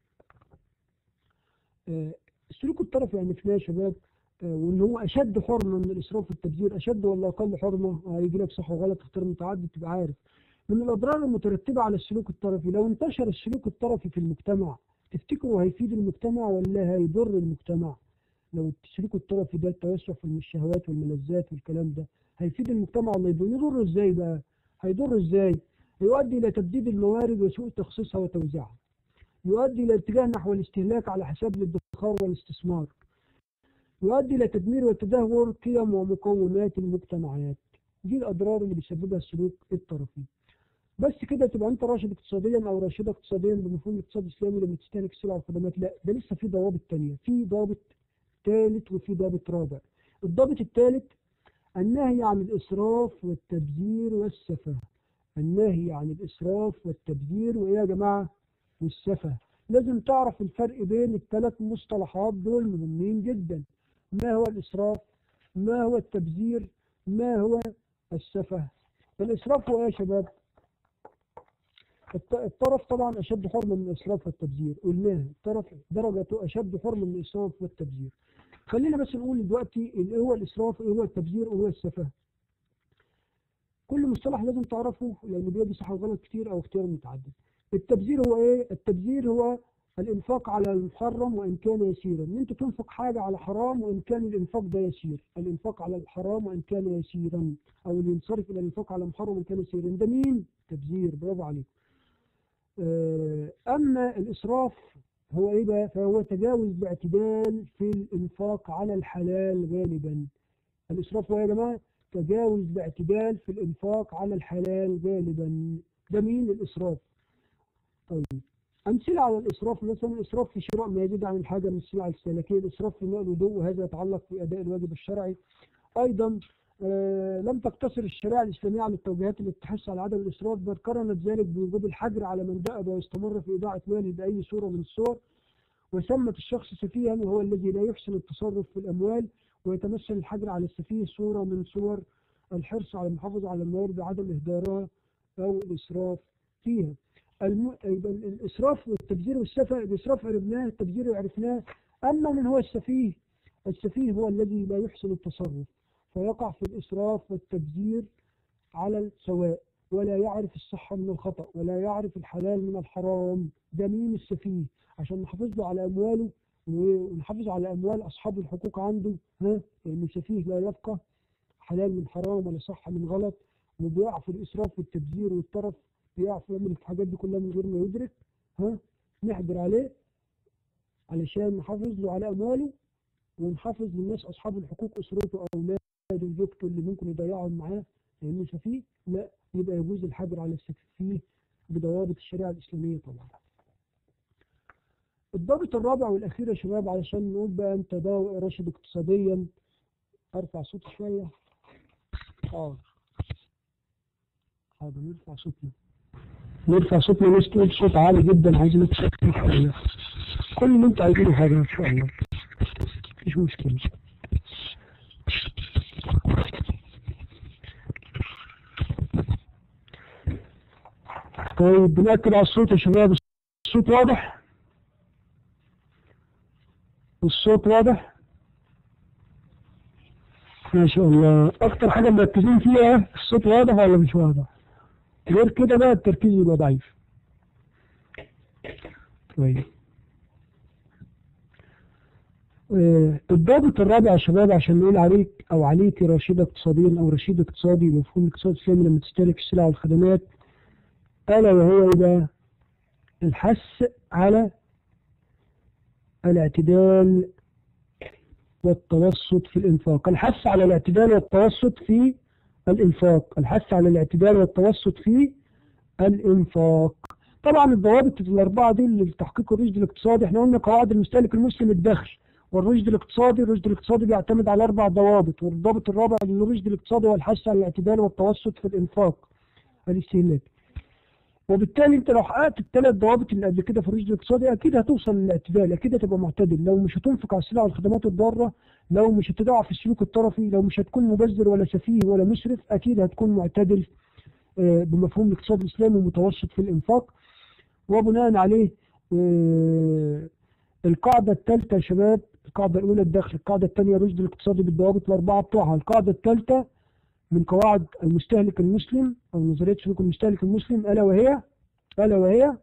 السلوك الترفي يعني في يا شباب، وان هو اشد حرمه من الاسراف والتبذير، اشد ولا اقل حرمه؟ هيجي لك صح وغلط اختيار متعدد تبقى عارف. من الاضرار المترتبه على السلوك الترفي، لو انتشر السلوك الترفي في المجتمع تفتكروا هيفيد المجتمع ولا هيضر المجتمع؟ لو السلوك الترفي ده التوسع في الشهوات والملذات والكلام ده هيفيد المجتمع ولا يضر؟ يضر ازاي بقى؟ هيضر ازاي؟ يؤدي الى تبديد الموارد وسوء تخصيصها وتوزيعها، يؤدي الى اتجاه نحو الاستهلاك على حساب الادخار والاستثمار، يؤدي إلى تدمير وتدهور قيم ومقومات المجتمعات. دي الأضرار اللي بيسببها السلوك الترفي. بس كده تبقى أنت راشد اقتصاديا أو راشدة اقتصاديا بمفهوم الاقتصاد الإسلامي لما تستهلك السلع والخدمات؟ لا، ده لسه في ضوابط تانية، في ضابط ثالث وفي ضابط رابع. الضابط الثالث النهي عن الإسراف والتبذير والسفه. النهي عن الإسراف والتبذير وإيه يا جماعة؟ والسفه. لازم تعرف الفرق بين الثلاث مصطلحات دول، مهمين جدا. ما هو الإسراف؟ ما هو التبذير؟ ما هو السفه؟ الإسراف هو إيه يا شباب؟ الترف طبعا أشد حرمة من الإسراف والتبذير، قلناها الترف درجته أشد حرمة من الإسراف والتبذير. خلينا بس نقول دلوقتي إيه هو الإسراف، إيه هو التبذير، وإيه هو السفه. كل مصطلح لازم تعرفه لأنه بيدي صح وغلط كتير أو اختيار متعدد. التبذير هو إيه؟ التبذير هو الإنفاق على المحرم وإن كان يسيرا، إن أنت تنفق حاجة على حرام وإن كان الإنفاق ده يسير، الإنفاق على الحرام وإن كان يسيرا، أو الانصرف إلى الإنفاق على المحرم وإن كان يسيرا، ده مين؟ تبذير، برافو عليك. أما الإسراف هو إيه بقى؟ فهو تجاوز باعتدال في الإنفاق على الحلال غالبا. الإسراف هو يا جماعة تجاوز باعتدال في الإنفاق على الحلال غالبا، ده مين الإسراف؟ طيب أمثلة على الإسراف، مثلا الإسراف في شراء ما يزيد عن الحاجة من السلع الاستهلاكية، الإسراف في ماء الوضوء وهذا يتعلق في أداء الواجب الشرعي. أيضا لم تقتصر الشريعة الإسلامية على التوجيهات التي تحث على عدم الإسراف، بل قرنت ذلك بوجوب الحجر على من دأب ويستمر في إيضاع ماله بأي صورة من الصور، وسمت الشخص سفيها وهو الذي لا يحسن التصرف في الأموال، ويتمثل الحجر على السفيه صورة من صور الحرص على المحافظة على الموارد بعدم إهدارها أو الإسراف فيها. الإسراف والتبذير والسفه، الإسراف عرفناه، التبذير عرفناه. أما من هو السفيه؟ السفيه هو الذي لا يحسن التصرف فيقع في الإسراف والتبذير على السواء، ولا يعرف الصح من الخطأ ولا يعرف الحلال من الحرام. ده مين السفيه؟ عشان نحافظ له على أمواله ونحافظ على أموال أصحاب الحقوق عنده، لأنه سفيه لا يفقه حلال من حرام ولا صح من غلط، وبيقع في الإسراف والتبذير والترف، بيقع في يعمل الحاجات دي كلها من غير ما يدرك. نحجر عليه علشان نحافظ له على أمواله ونحافظ للناس أصحاب الحقوق، أسرته أولاده وزوجته اللي ممكن يضيعهم معاه لأنه سفيه. لا، يبقى يجوز الحجر على السفيه بضوابط الشريعة الإسلامية طبعا. الضابط الرابع والأخير يا شباب، علشان نقول بقى أنت ده راشد اقتصاديا. أرفع صوتي شوية. حاضر نرفع صوتنا ناس تقول صوت عالي جدا، عايزين نتشكل شوية. كل اللي أنت عايزينه حاجة إن شاء الله، مفيش مشكلة. طيب بنأكد على الصوت يا شباب. الصوت واضح؟ الصوت واضح؟ ما شاء الله. أكتر حاجة مركزين فيها الصوت واضح ولا مش واضح؟ غير كده بقى التركيز يبقى ضعيف. طيب الضابط الرابع يا شباب عشان نقول عليك أو عليك راشد اقتصاديا أو رشيد اقتصادي بمفهوم الاقتصاد الإسلامي لما تستهلك السلع والخدمات، ألا وهو إيه؟ الحث على الاعتدال والتوسط في الإنفاق. الحث على الاعتدال والتوسط في الإنفاق، الحث على الاعتدال والتوسط في الإنفاق. طبعا الضوابط الأربعة دي لتحقيق الرشد الاقتصادي، احنا قلنا قواعد المستهلك المسلم الدخل، والرشد الاقتصادي، الرشد الاقتصادي بيعتمد على 4 ضوابط، والضابط الرابع ان الرشد الاقتصادي هو الحث على الاعتدال والتوسط في الانفاق والاستهلاك. وبالتالي انت لو حققت ال3 ضوابط اللي قبل كده في الرشد الاقتصادي اكيد هتوصل للاعتدال، اكيد هتبقى معتدل. لو مش هتنفق على السلع والخدمات الضاره، لو مش هتضاعف السلوك الطرفي، لو مش هتكون مبذر ولا سفيه ولا مسرف، اكيد هتكون معتدل بمفهوم الاقتصاد الاسلامي ومتوسط في الانفاق. وبناء عليه القاعده الثالثه يا شباب، القاعده الاولى الدخل، القاعده الثانيه الرشد الاقتصادي بالضوابط ال4 بتوعها، القاعده الثالثه من قواعد المستهلك المسلم او نظريه سلوك المستهلك المسلم الا وهي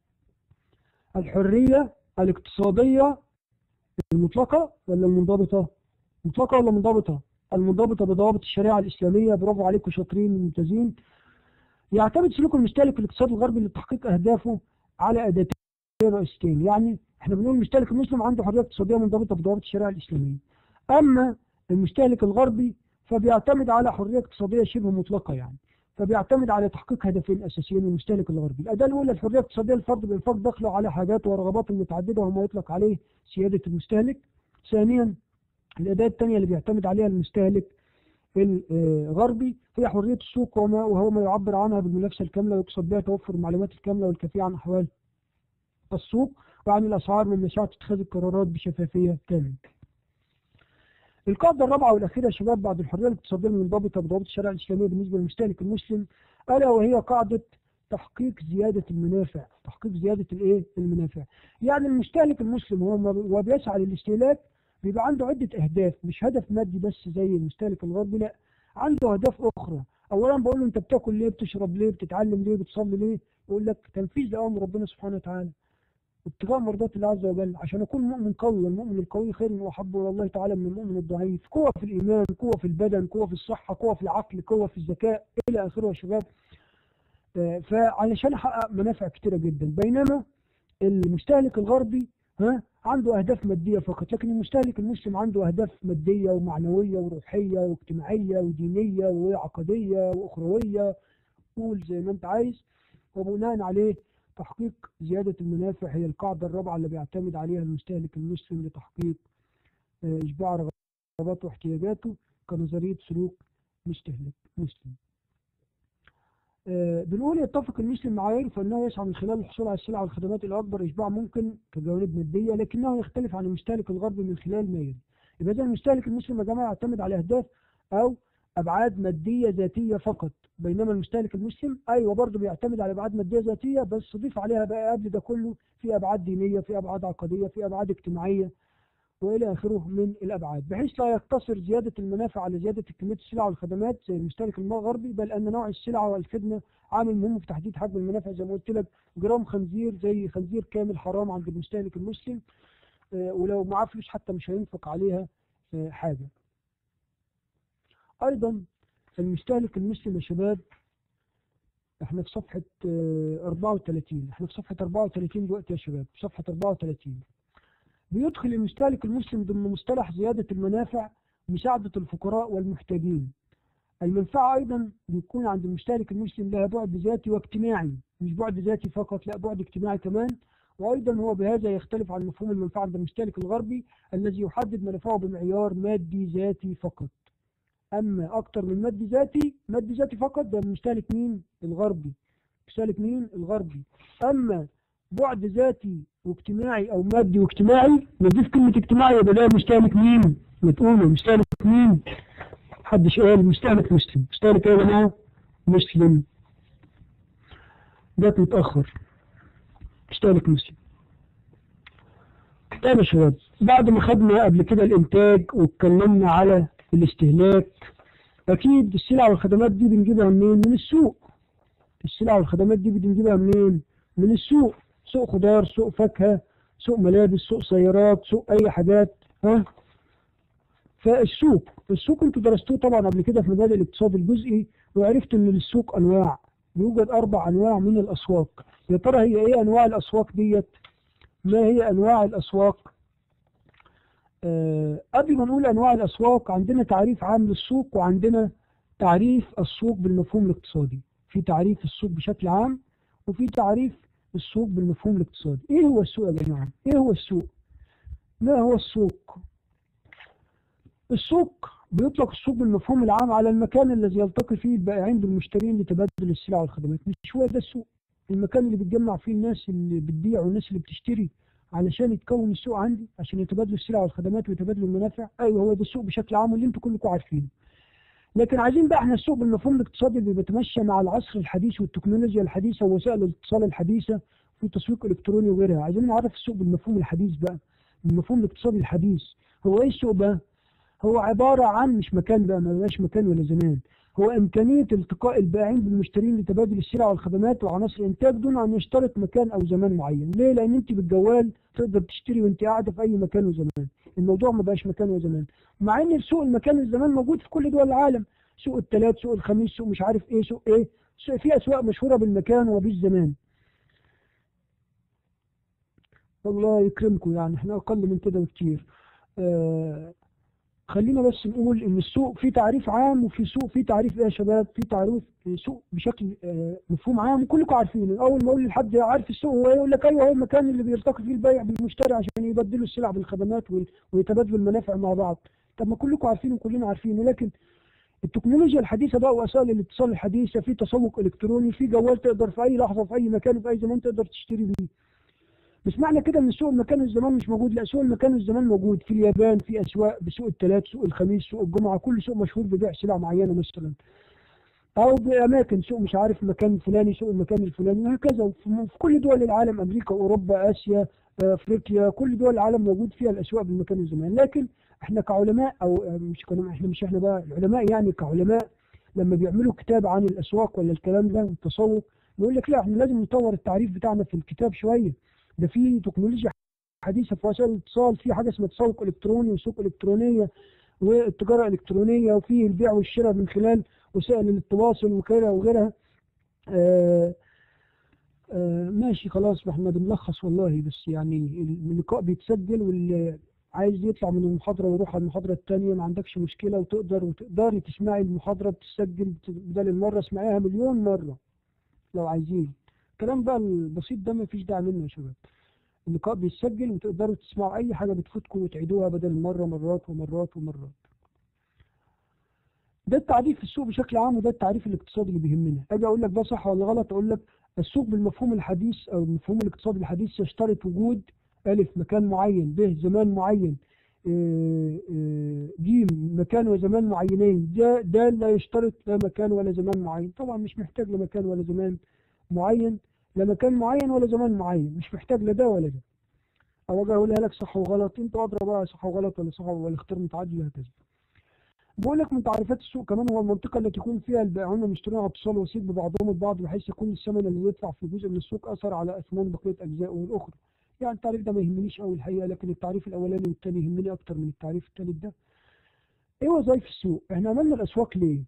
الحريه الاقتصاديه المطلقه ولا المنضبطه؟ مطلقه ولا منضبطه؟ المنضبطه بضوابط الشريعه الاسلاميه. برافو عليكم شاطرين ممتازين. يعتمد سلوك المستهلك في الاقتصاد الغربي لتحقيق اهدافه على اداتين رئيسيتين. يعني احنا بنقول المستهلك المسلم عنده حريه اقتصاديه منضبطه بضوابط الشريعه الاسلاميه، اما المستهلك الغربي فبيعتمد على حريه اقتصاديه شبه مطلقه، يعني فبيعتمد على تحقيق هدفين اساسيين للمستهلك الغربي. الاداه الاولى الحريه الاقتصاديه للفرد بانفاق دخله على حاجاته ورغباته المتعدده وما يطلق عليه سياده المستهلك. ثانيا الاداه الثانيه اللي بيعتمد عليها المستهلك الغربي هي حريه السوق، وهو ما يعبر عنها بالمنافسه الكامله، ويقصد بها توفر المعلومات الكامله والكافيه عن احوال السوق وعن الاسعار من مشاعر اتخاذ القرارات بشفافيه كامله. القاعده الرابعه والاخيره يا شباب بعد الحريه الاقتصاديه المنضبطه بضوابط الشريعه الاسلاميه بالنسبه للمستهلك المسلم، الا وهي قاعده تحقيق زياده المنافع. تحقيق زياده المنافع. يعني المستهلك المسلم هو بيسعى للاستهلاك بيبقى عنده عده اهداف، مش هدف مادي بس زي المستهلك الغربي، لا عنده اهداف اخرى. اولا بقول له انت بتاكل ليه؟ بتشرب ليه؟ بتتعلم ليه؟ بتصلي ليه؟ يقول لك تنفيذ لامر ربنا سبحانه وتعالى، ابتغاء مرضات الله عز وجل، عشان اكون مؤمن قوي، والمؤمن القوي خير واحب الى الله تعالى من المؤمن الضعيف. قوه في الايمان، قوه في البدن، قوه في الصحه، قوه في العقل، قوه في الذكاء الى اخره يا شباب. فعلشان احقق منافع كتيره جدا. بينما المستهلك الغربي عنده اهداف ماديه فقط، لكن المستهلك المسلم عنده اهداف ماديه ومعنويه وروحيه واجتماعيه ودينيه وعقديه واخرويه، قول زي ما انت عايز. وبناء عليه تحقيق زيادة المنافع هي القاعدة الرابعة اللي بيعتمد عليها المستهلك المسلم لتحقيق إشباع رغباته واحتياجاته كنظرية سلوك مستهلك مسلم. بنقول يتفق المسلم مع غيره فإنه يسعى من خلال الحصول على السلع والخدمات إلى أكبر إشباع ممكن كجوانب مادية، لكنه يختلف عن المستهلك الغربي من خلال ما يلي. يبقى إذا المستهلك المسلم يا جماعة يعتمد على أهداف أو أبعاد مادية ذاتية فقط، بينما المستهلك المسلم أيوه برضه بيعتمد على أبعاد مادية ذاتية، بس ضيف عليها بقى قبل ده كله في أبعاد دينية، في أبعاد عقدية، في أبعاد اجتماعية وإلى آخره من الأبعاد، بحيث لا يقتصر زيادة المنافع على زيادة كمية السلع والخدمات زي المستهلك الغربي، بل أن نوع السلعة والخدمة عامل مهم في تحديد حجم المنافع. زي ما قلت لك جرام خنزير زي خنزير كامل حرام عند المستهلك المسلم، ولو معاه فلوس حتى مش هينفق عليها حاجة. أيضا المستهلك المسلم يا شباب احنا في صفحة 34، احنا في صفحة 34 دلوقتي يا شباب، صفحة 34. بيدخل المستهلك المسلم ضمن مصطلح زيادة المنافع مساعدة الفقراء والمحتاجين. المنفعة أيضا بيكون عند المستهلك المسلم لها بعد ذاتي واجتماعي، مش بعد ذاتي فقط، لا بعد اجتماعي كمان. وأيضا هو بهذا يختلف عن مفهوم المنفعة عند المستهلك الغربي الذي يحدد منافعه بمعيار مادي ذاتي فقط. أما أكتر من مادي ذاتي فقط ده المستهلك مين؟ الغربي. مستهلك مين؟ الغربي. أما بعد ذاتي واجتماعي أو مادي واجتماعي، نضيف كلمة اجتماعي يبقى ده مستهلك مين؟ ما تقولوا مستهلك مين؟ محدش قال مستهلك مسلم. مستهلك ايه يا جماعة؟ مسلم. جات متأخر. مستهلك مسلم. طيب يا شباب، بعد ما خدنا قبل كده الإنتاج واتكلمنا على الاستهلاك، أكيد السلع والخدمات دي بنجيبها منين؟ من السوق. السلع والخدمات دي بنجيبها منين؟ من السوق. سوق خضار، سوق فاكهة، سوق ملابس، سوق سيارات، سوق أي حاجات. فالسوق انتوا درستوه طبعا قبل كده في مبادئ الاقتصاد الجزئي، وعرفتوا ان للسوق انواع. يوجد 4 انواع من الاسواق. يا ترى هي ايه انواع الاسواق ديت؟ ما هي انواع الاسواق؟ قبل ما نقول انواع الاسواق، عندنا تعريف عام للسوق، وعندنا تعريف السوق بالمفهوم الاقتصادي. في تعريف السوق بشكل عام، وفي تعريف السوق بالمفهوم الاقتصادي. ايه هو السوق يا جماعه؟ ايه هو السوق؟ ما هو السوق؟ السوق بيطلق السوق بالمفهوم العام على المكان الذي يلتقي فيه البائعين بالمشترين لتبادل السلع والخدمات. مش هو ده السوق؟ المكان اللي بتجمع فيه الناس اللي بتبيع والناس اللي بتشتري علشان يتكون السوق عندي، عشان يتبادلوا السلع والخدمات ويتبادلوا المنافع. ايوه هو ده السوق بشكل عام واللي انتم كلكم عارفينه. لكن عايزين بقى احنا السوق بالمفهوم الاقتصادي اللي بيتمشى مع العصر الحديث والتكنولوجيا الحديثه ووسائل الاتصال الحديثه في تسويق الكتروني وغيرها. عايزين نعرف السوق بالمفهوم الحديث بقى، بالمفهوم الاقتصادي الحديث. هو ايه السوق بقى؟ هو عبارة عن مش مكان بقى، ما بقاش مكان ولا زمان، هو إمكانية التقاء البائعين بالمشترين لتبادل السلع والخدمات وعناصر الإنتاج دون أن يشترط مكان أو زمان معين. ليه؟ لأن أنت بالجوال تقدر تشتري وأنت قاعدة في أي مكان وزمان. الموضوع ما بقاش مكان وزمان، مع إن سوق المكان والزمان موجود في كل دول العالم. سوق الثلاث، سوق الخميس، سوق مش عارف إيه، سوق إيه، في أسواق مشهورة بالمكان وبالزمان. الله يكرمكم، يعني إحنا أقل من كده بكتير. خلينا بس نقول ان السوق فيه تعريف عام وفي سوق فيه تعريف ايه يا شباب، في تعريف سوق بشكل مفهوم عام وكلكم عارفينه. اول ما اقول لحد عارف السوق هو ايه، يقول لك ايوه هو المكان اللي بيلتقي فيه البائع بالمشتري عشان يبدلوا السلع بالخدمات ويتبادلوا المنافع مع بعض. طب ما كلكم عارفينه وكلنا عارفينه. لكن التكنولوجيا الحديثه بقى ووسائل الاتصال الحديثه، في تسوق الكتروني، في جوال تقدر في اي لحظه في اي مكان وفي اي زمان تقدر تشتري بيه. مش معنى كده ان سوق المكان والزمان مش موجود، لا، سوق المكان والزمان موجود. في اليابان في اسواق بسوق الثلاث، سوق الخميس، سوق الجمعه، كل سوق مشهور ببيع سلع معينه مثلا، او باماكن سوق مش عارف مكان فلاني، سوق المكان الفلاني، وهكذا. في كل دول العالم، امريكا، اوروبا، اسيا، افريقيا، كل دول العالم موجود فيها الاسواق بالمكان والزمان. لكن احنا كعلماء او مش كلام، احنا بقى العلماء يعني كعلماء، لما بيعملوا كتاب عن الاسواق ولا الكلام ده والتسوق، يقول لك لا احنا لازم نطور التعريف بتاعنا في الكتاب شويه. ده في تكنولوجيا حديثه في وسائل الاتصال، في حاجه اسمها تسوق الكتروني وسوق الكترونيه والتجاره الالكترونيه، وفي البيع والشراء من خلال وسائل التواصل وغيرها وغيرها. آه ماشي خلاص، احنا بنلخص والله، بس يعني اللقاء بيتسجل، واللي عايز يطلع من المحاضرة ويروح على المحاضرة التانية ما عندكش مشكلة، وتقدري تسمعي المحاضرة بتسجل بدل المرة اسمعيها مليون مرة لو عايزين. الكلام بقى البسيط ده ما فيش داعي منه يا شباب. اللقاء بيتسجل وتقدروا تسمعوا أي حاجة بتفوتكم وتعيدوها بدل المرة مرات ومرات ومرات. ده التعريف في السوق بشكل عام، وده التعريف الاقتصادي اللي بيهمنا. اجي اقول لك ده صح ولا غلط، اقول لك السوق بالمفهوم الحديث او المفهوم الاقتصادي الحديث يشترط وجود الف مكان معين، ب زمان معين، ج مكان وزمان معينين. ده لا يشترط لا مكان ولا زمان معين. طبعا مش محتاج لا مكان ولا زمان معين، لا مكان معين ولا زمان معين، مش محتاج لا ده ولا ده. او اجي اقولها لك صح وغلط، انت ادرى بقى صح وغلط ولا صح ولا اختيار متعدد وهكذا. بقول لك من تعريفات السوق كمان هو المنطقة التي يكون فيها البائعون والمشترون على اتصال وسيط ببعضهم البعض، بحيث يكون الثمن اللي يدفع في جزء من السوق أثر على أثمان بقية أجزائه الأخرى. يعني التعريف ده ما يهمنيش أوي الحقيقة، لكن التعريف الأولاني والثاني يهمني أكتر من التعريف الثالث ده. إيه وظائف السوق؟ إحنا عملنا الأسواق ليه؟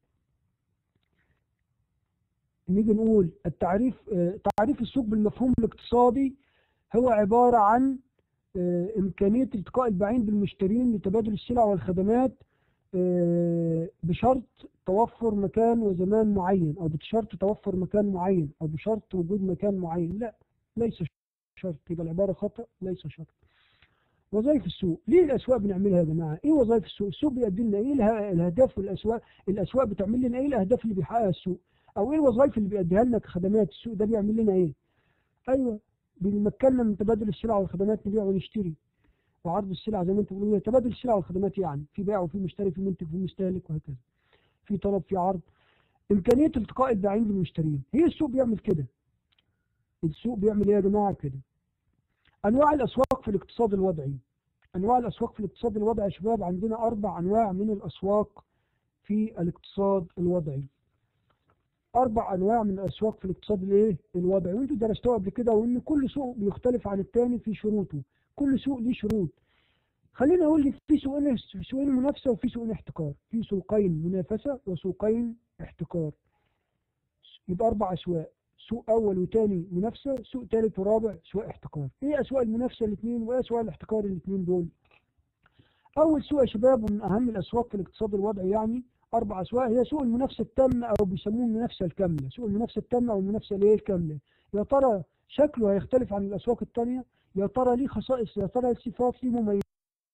نيجي نقول التعريف، تعريف السوق بالمفهوم الاقتصادي هو عبارة عن إمكانية التقاء البائعين بالمشترين لتبادل السلع والخدمات بشرط توفر مكان وزمان معين، أو بشرط توفر مكان معين، أو بشرط وجود مكان معين. لا، ليس شرط، يبقى العبارة خطأ، ليس شرط. وظائف السوق، ليه الأسواق بنعملها يا جماعة؟ إيه وظائف السوق؟ السوق بيقدم لنا إيه؟ الأهداف والأسواق، الأسواق بتعمل لنا إيه؟ الأهداف اللي بيحققها السوق، أو إيه الوظائف اللي بيأديها لنا كخدمات؟ السوق ده بيعمل لنا إيه؟ أيوه، بيمكننا من تبادل السلع والخدمات، نبيع ونشتري، وعرض السلع زي ما انتم بتقولوا، تبادل السلع والخدمات، يعني في بائع وفي مشتري، في منتج وفي مستهلك وهكذا، في طلب في عرض. إمكانية التقاء البائعين بالمشترين، هي السوق بيعمل كده. السوق بيعمل إيه يا جماعة كده؟ أنواع الأسواق في الاقتصاد الوضعي. أنواع الأسواق في الاقتصاد الوضعي يا شباب، عندنا 4 أنواع من الأسواق في الاقتصاد الوضعي. 4 أنواع من الأسواق في الاقتصاد الإيه؟ الوضعي، وأنتوا درستوها قبل كده، وإن كل سوق بيختلف عن الثاني في شروطه، كل سوق ليه شروط. خلينا نقول لك في سوقين منافسة وفي سوقين احتكار، في سوقين منافسة وسوقين احتكار. يبقى 4 أسواق، سوق أول وثاني منافسة، سوق ثالث ورابع سوق احتكار. إيه أسواق المنافسة الاثنين وإيه أسواق الاحتكار الاثنين دول؟ أول سوق يا شباب ومن أهم الأسواق في الاقتصاد الوضعي، يعني 4 أسواق، هي سوق المنافسة التامة أو بيسموه المنافسة الكاملة. سوق المنافسة التامة أو المنافسة الإيه الكاملة. يا ترى شكله هيختلف عن الأسواق الثانية؟ يا ترى ليه خصائص؟ يا ترى صفات ليه مميزات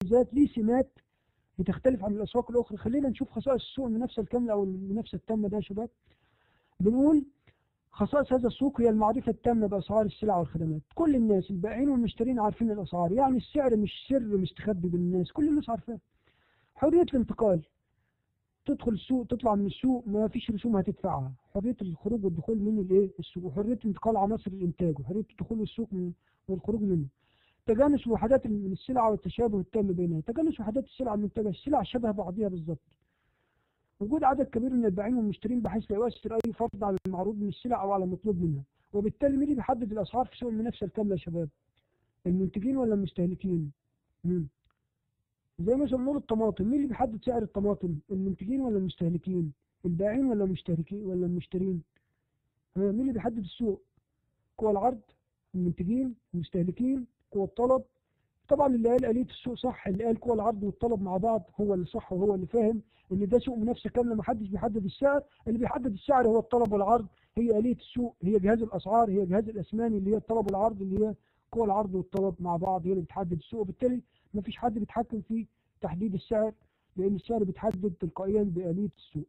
مميزات، ليه سمات بتختلف عن الاسواق الاخرى. خلينا نشوف خصائص السوق المنافسه الكامله او المنافسه التامه ده يا شباب. بنقول خصائص هذا السوق هي المعرفة التامة بأسعار السلع والخدمات. كل الناس البائعين والمشترين عارفين الأسعار، يعني السعر مش سر مستخبي بين الناس، كل الناس عارفاه. حرية الانتقال، تدخل السوق تطلع من السوق ما فيش رسوم هتدفعها. حرية الخروج والدخول من السوق، وحرية انتقال عناصر الإنتاج، وحرية الدخول السوق والخروج منه. تجانس وحدات من السلع والتشابه التام بينها. تجانس وحدات السلع المنتجة، السلع شبه بعضها بالظبط. وجود عدد كبير من البائعين والمشترين بحيث لا يؤثر أي فرض على المعروض من السلع أو على المطلوب منها. وبالتالي مين اللي بيحدد الأسعار في سوق المنافسة الكاملة يا شباب؟ المنتجين ولا المستهلكين؟ مم. زي مثلا نقول الطماطم، مين اللي بيحدد سعر الطماطم؟ المنتجين ولا المستهلكين؟ البائعين ولا المشتركين ولا المشترين؟ مين اللي بيحدد السوق؟ قوى العرض، المنتجين، المستهلكين، قوى الطلب. طبعا اللي قال آلية السوق صح، اللي قال قوى العرض والطلب مع بعض هو اللي صح، وهو اللي فاهم ان ده سوق منافسه كامله، محدش بيحدد السعر. اللي بيحدد السعر هو الطلب والعرض. هي آلية السوق هي جهاز الاسعار، هي جهاز الاسماني اللي هي الطلب والعرض، اللي هي قوى العرض والطلب مع بعض هي اللي بتحدد السوق. وبالتالي مفيش حد بيتحكم في تحديد السعر، لان السعر بيتحدد تلقائيا بآلية السوق.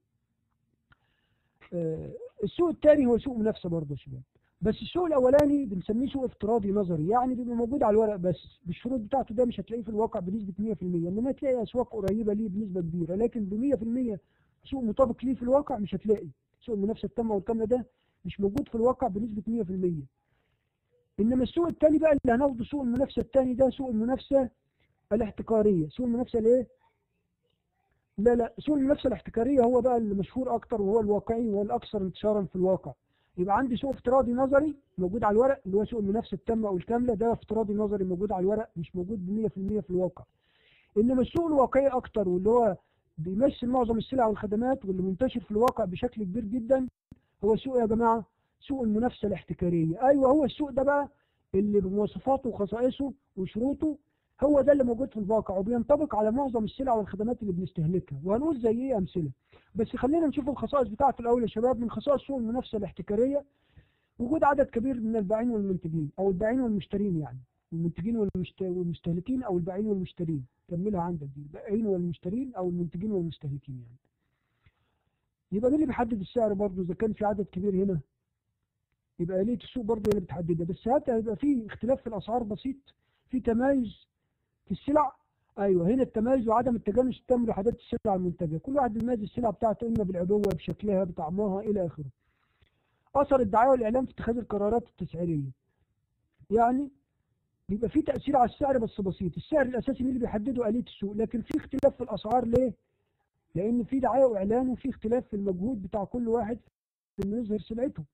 السوق الثاني هو سوق منافسه برضه يا شباب، بس السوق الاولاني بنسميه سوق افتراضي نظري، يعني بيبقى موجود على الورق بس بالشروط بتاعته، ده مش هتلاقيه في الواقع بنسبه 100%، انما تلاقي اسواق قريبه ليه بنسبه كبيره، لكن ب 100% سوق مطابق ليه في الواقع مش هتلاقي. سوق المنافسه التامه والكامله ده مش موجود في الواقع بنسبه 100%. انما السوق الثاني بقى اللي هناخده، سوق المنافسه الثاني ده سوق المنافسه الاحتكاريه. سوق المنافسه الايه؟ لا، سوق المنافسه الاحتكاريه هو بقى اللي مشهور اكتر، وهو الواقعي وهو الاكثر انتشارا في الواقع. يبقى عندي سوق افتراضي نظري موجود على الورق اللي هو سوق المنافسه التامه او الكامله، ده افتراضي نظري موجود على الورق مش موجود ب 100% في الواقع. انما السوق الواقعي اكتر، واللي هو بيمثل معظم السلع والخدمات واللي منتشر في الواقع بشكل كبير جدا، هو سوق يا جماعه سوق المنافسه الاحتكاريه. ايوه، هو السوق ده بقى اللي بمواصفاته وخصائصه وشروطه هو ده اللي موجود في الواقع، وبينطبق على معظم السلع والخدمات اللي بنستهلكها، وهنقول زي ايه امثله. بس خلينا نشوف الخصائص بتاعته الاول يا شباب. من خصائص سوق المنافسه الاحتكاريه وجود عدد كبير من البائعين والمنتجين، او البائعين والمشترين، يعني المنتجين والمستهلكين، او البائعين والمشترين. كملها عندك دي، البائعين والمشترين او المنتجين والمستهلكين يعني. يبقى مين اللي بيحدد السعر برضه اذا كان في عدد كبير هنا؟ يبقى آلية السوق برضه هي اللي بتحددها، بس هيبقى في اختلاف في الاسعار بسيط، في تمايز في السلع. ايوه، هنا التميز وعدم التجانس التام لوحدات السلع المنتجه، كل واحد بيميز السلع بتاعته اما بالعبوه بشكلها بطعمها الى اخره. اثر الدعايه والاعلام في اتخاذ القرارات التسعيريه، يعني بيبقى في تاثير على السعر بس بسيط. السعر الاساسي مين اللي بيحدده؟ آلية السوق، لكن في اختلاف في الاسعار. ليه؟ لان في دعايه واعلان، وفي اختلاف في المجهود بتاع كل واحد في انه يظهر سلعته.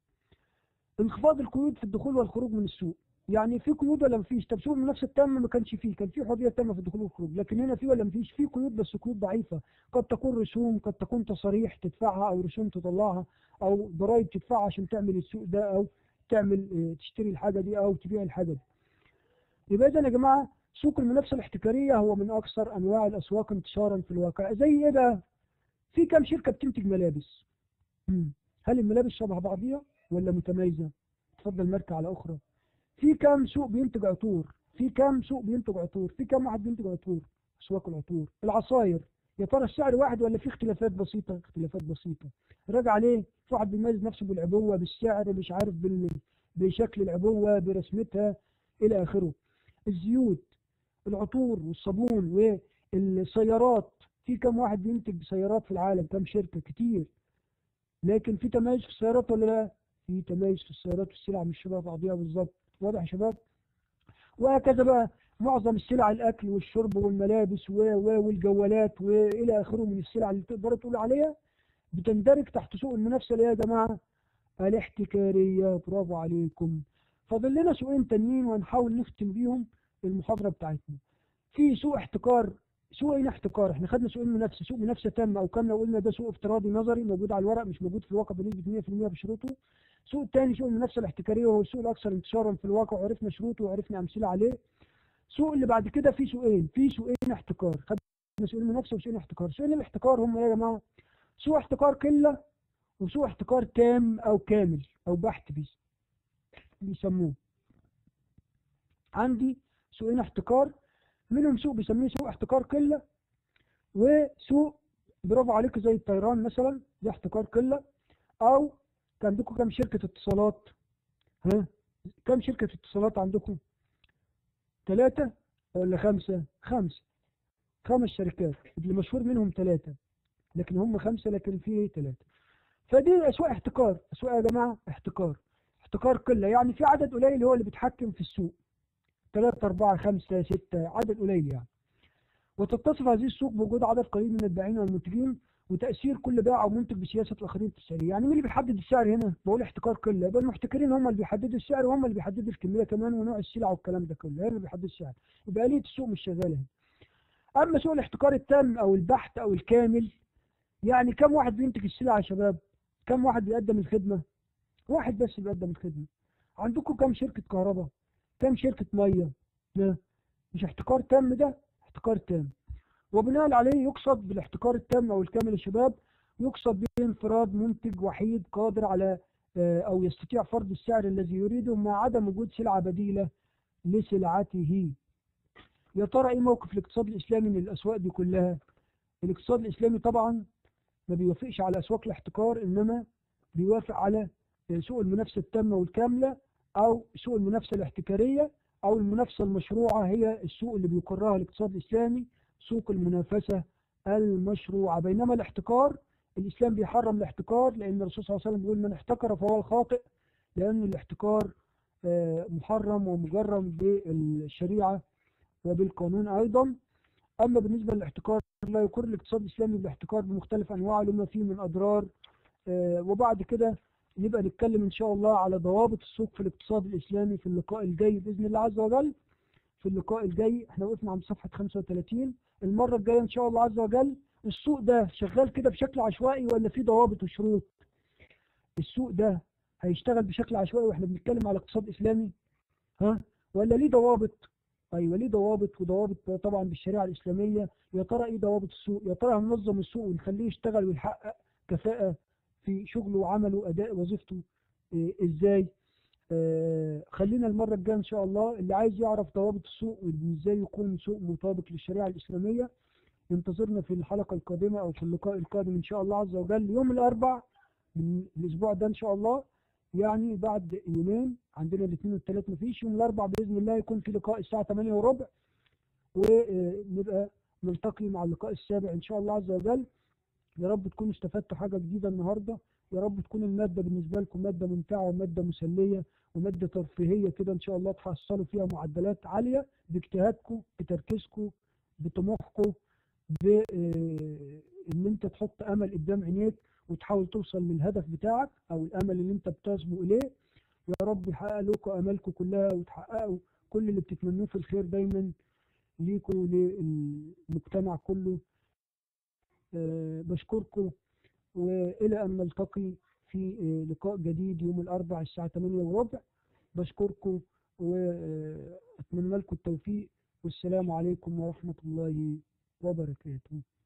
انخفاض القيود في الدخول والخروج من السوق، يعني في قيود ولا مفيش؟ طب سوق المنافسه التامه ما كانش فيه، كان في حريه تامه في الدخول والخروج، لكن هنا في ولا مفيش؟ في قيود بس قيود ضعيفه، قد تكون رسوم، قد تكون تصاريح تدفعها او رسوم تطلعها، او ضرائب تدفعها عشان تعمل السوق ده، او تعمل تشتري الحاجه دي او تبيع الحاجه دي. يبقى اذا يا جماعه سوق المنافسه الاحتكاريه هو من اكثر انواع الاسواق انتشارا في الواقع. زي ايه بقى؟ في كام شركه بتنتج ملابس. هل الملابس شبه بعضيها ولا متميزه؟ تفضل ماركه على اخرى. في كام سوق بينتج عطور؟ في كام سوق بينتج عطور؟ في كام واحد بينتج عطور؟ اسواق العطور. العصاير، يا ترى السعر واحد ولا في اختلافات بسيطه؟ اختلافات بسيطه. راجع عليه، في واحد بيميز نفسه بالعبوه، بالسعر، مش عارف بشكل العبوه، برسمتها الى اخره. الزيوت، العطور والصابون والسيارات، في كام واحد بينتج سيارات في العالم؟ كام شركه؟ كتير. لكن في تميز في السيارات ولا لا؟ في تميز في السيارات، والسلع مش شبه بعضيها بالظبط. واضح يا شباب؟ وهكذا بقى معظم السلع، الاكل والشرب والملابس والجوالات والى اخره من السلع اللي تقدر تقول عليها بتندرج تحت سوق المنافسه اللي هي يا جماعه الاحتكاريه. برافو عليكم. فاضل لنا سوقين تانيين وهنحاول نختم بيهم المحاضره بتاعتنا. في سوق احتكار، سوقين احتكار. احنا خدنا سوقين منافسه، سوق منافسه تامه او كامله، وقلنا ده سوق افتراضي نظري موجود على الورق مش موجود في الواقع بنسبه 100% بشروطه. السوق الثاني سوق المنافسه الاحتكاريه، وهو السوق الاكثر انتشارا في الواقع، وعرفنا شروطه وعرفنا امثله عليه. السوق اللي بعد كده في سوقين، في سوقين احتكار. خدنا سوقين منافسه وسوقين احتكار. سوقين الاحتكار هم يا جماعه سوق احتكار قله، وسوق احتكار تام او كامل او بحت بيسموه. عندي سوقين احتكار. منهم سوق بيسميه سوق احتكار قلة، وسوق برافو عليك زي الطيران مثلا، ده احتكار قلة. أو كان عندكم كم شركة اتصالات؟ ها، كم شركة اتصالات عندكم؟ 3 ولا 5؟ 5. 5 شركات، اللي مشهور منهم 3، لكن هم 5 لكن في 3. فدي أسواق احتكار، أسواق يا جماعة احتكار، احتكار قلة، يعني في عدد قليل هو اللي بيتحكم في السوق، 3 4 5 6، عدد قليل يعني. وتتصف هذه السوق بوجود عدد قليل من البائعين والمنتجين، وتأثير كل بائع أو منتج بسياسة الآخرين التسعيرية. يعني مين اللي بيحدد السعر هنا؟ بقول احتكار قلة، يبقى المحتكرين هم اللي بيحددوا السعر، وهم اللي بيحددوا الكمية كمان ونوع السلع والكلام ده كله، هم اللي بيحددوا السعر. يبقى آلية السوق مش شغالة هنا. أما سوق الاحتكار التام أو البحت أو الكامل، يعني كم واحد بينتج السلع يا شباب؟ كم واحد بيقدم الخدمة؟ واحد بس بيقدم الخدمة. عندكم كم شركة كهرباء؟ كم شركة مية؟ لا، مش احتكار تام، ده احتكار تام. وبناء عليه يقصد بالاحتكار التام أو الكامل يا شباب، يقصد به انفراد منتج وحيد قادر على أو يستطيع فرض السعر الذي يريده مع عدم وجود سلعة بديلة لسلعته. يا ترى إيه موقف الاقتصاد الإسلامي من الأسواق دي كلها؟ الاقتصاد الإسلامي طبعا ما بيوافقش على أسواق الاحتكار، إنما بيوافق على سوق المنافسة التامة والكاملة، أو سوق المنافسة الاحتكارية، أو المنافسة المشروعة، هي السوق اللي بيقرها الاقتصاد الإسلامي، سوق المنافسة المشروعة. بينما الاحتكار، الإسلام بيحرم الاحتكار، لأن الرسول صلى الله عليه وسلم بيقول من احتكر فهو الخاطئ، لأن الاحتكار محرم ومجرم بالشريعة وبالقانون أيضا. أما بالنسبة للاحتكار، لا يقر الاقتصاد الإسلامي بالاحتكار بمختلف أنواعه لما فيه من أضرار. وبعد كده نبقى نتكلم إن شاء الله على ضوابط السوق في الاقتصاد الإسلامي في اللقاء الجاي بإذن الله عز وجل. في اللقاء الجاي احنا وقفنا عند صفحة 35. المرة الجاية إن شاء الله عز وجل، السوق ده شغال كده بشكل عشوائي ولا في ضوابط وشروط؟ السوق ده هيشتغل بشكل عشوائي واحنا بنتكلم على اقتصاد إسلامي، ها، ولا ليه ضوابط؟ ايوه ليه ضوابط، وضوابط طبعا بالشريعه الاسلاميه. يا ترى ايه ضوابط السوق؟ يا ترى هننظم السوق ونخليه يشتغل ويحقق كفاءه في شغله وعمله اداء وظيفته ازاي؟ خلينا المره الجايه ان شاء الله، اللي عايز يعرف ضوابط السوق وازاي يكون سوق مطابق للشريعه الاسلاميه ينتظرنا في الحلقه القادمه او في اللقاء القادم ان شاء الله عز وجل، يوم الاربع من الاسبوع ده ان شاء الله. يعني بعد يومين، عندنا الاثنين والثلاث مفيش، يوم الاربع باذن الله يكون في لقاء الساعه 8 وربع، ونبقى نلتقي مع اللقاء السابع ان شاء الله عز وجل. يا رب تكونوا استفدتوا حاجه جديده النهارده، يا رب تكون الماده بالنسبه لكم ماده ممتعه وماده مسليه وماده ترفيهيه كده ان شاء الله، تحصلوا فيها معدلات عاليه باجتهادكم، بتركيزكم، بطموحكم، بان انت تحط امل قدام عينيك وتحاول توصل للهدف بتاعك او الامل اللي انت بتسبق اليه. يا رب يحقق لكم امالكم كلها وتحققوا كل اللي بتتمنوه في الخير دايما ليكم وللمجتمع كله. بشكركم، والى ان نلتقي في لقاء جديد يوم الاربعاء الساعه 8 وربع. بشكركم واتمنى لكم التوفيق، والسلام عليكم ورحمه الله وبركاته.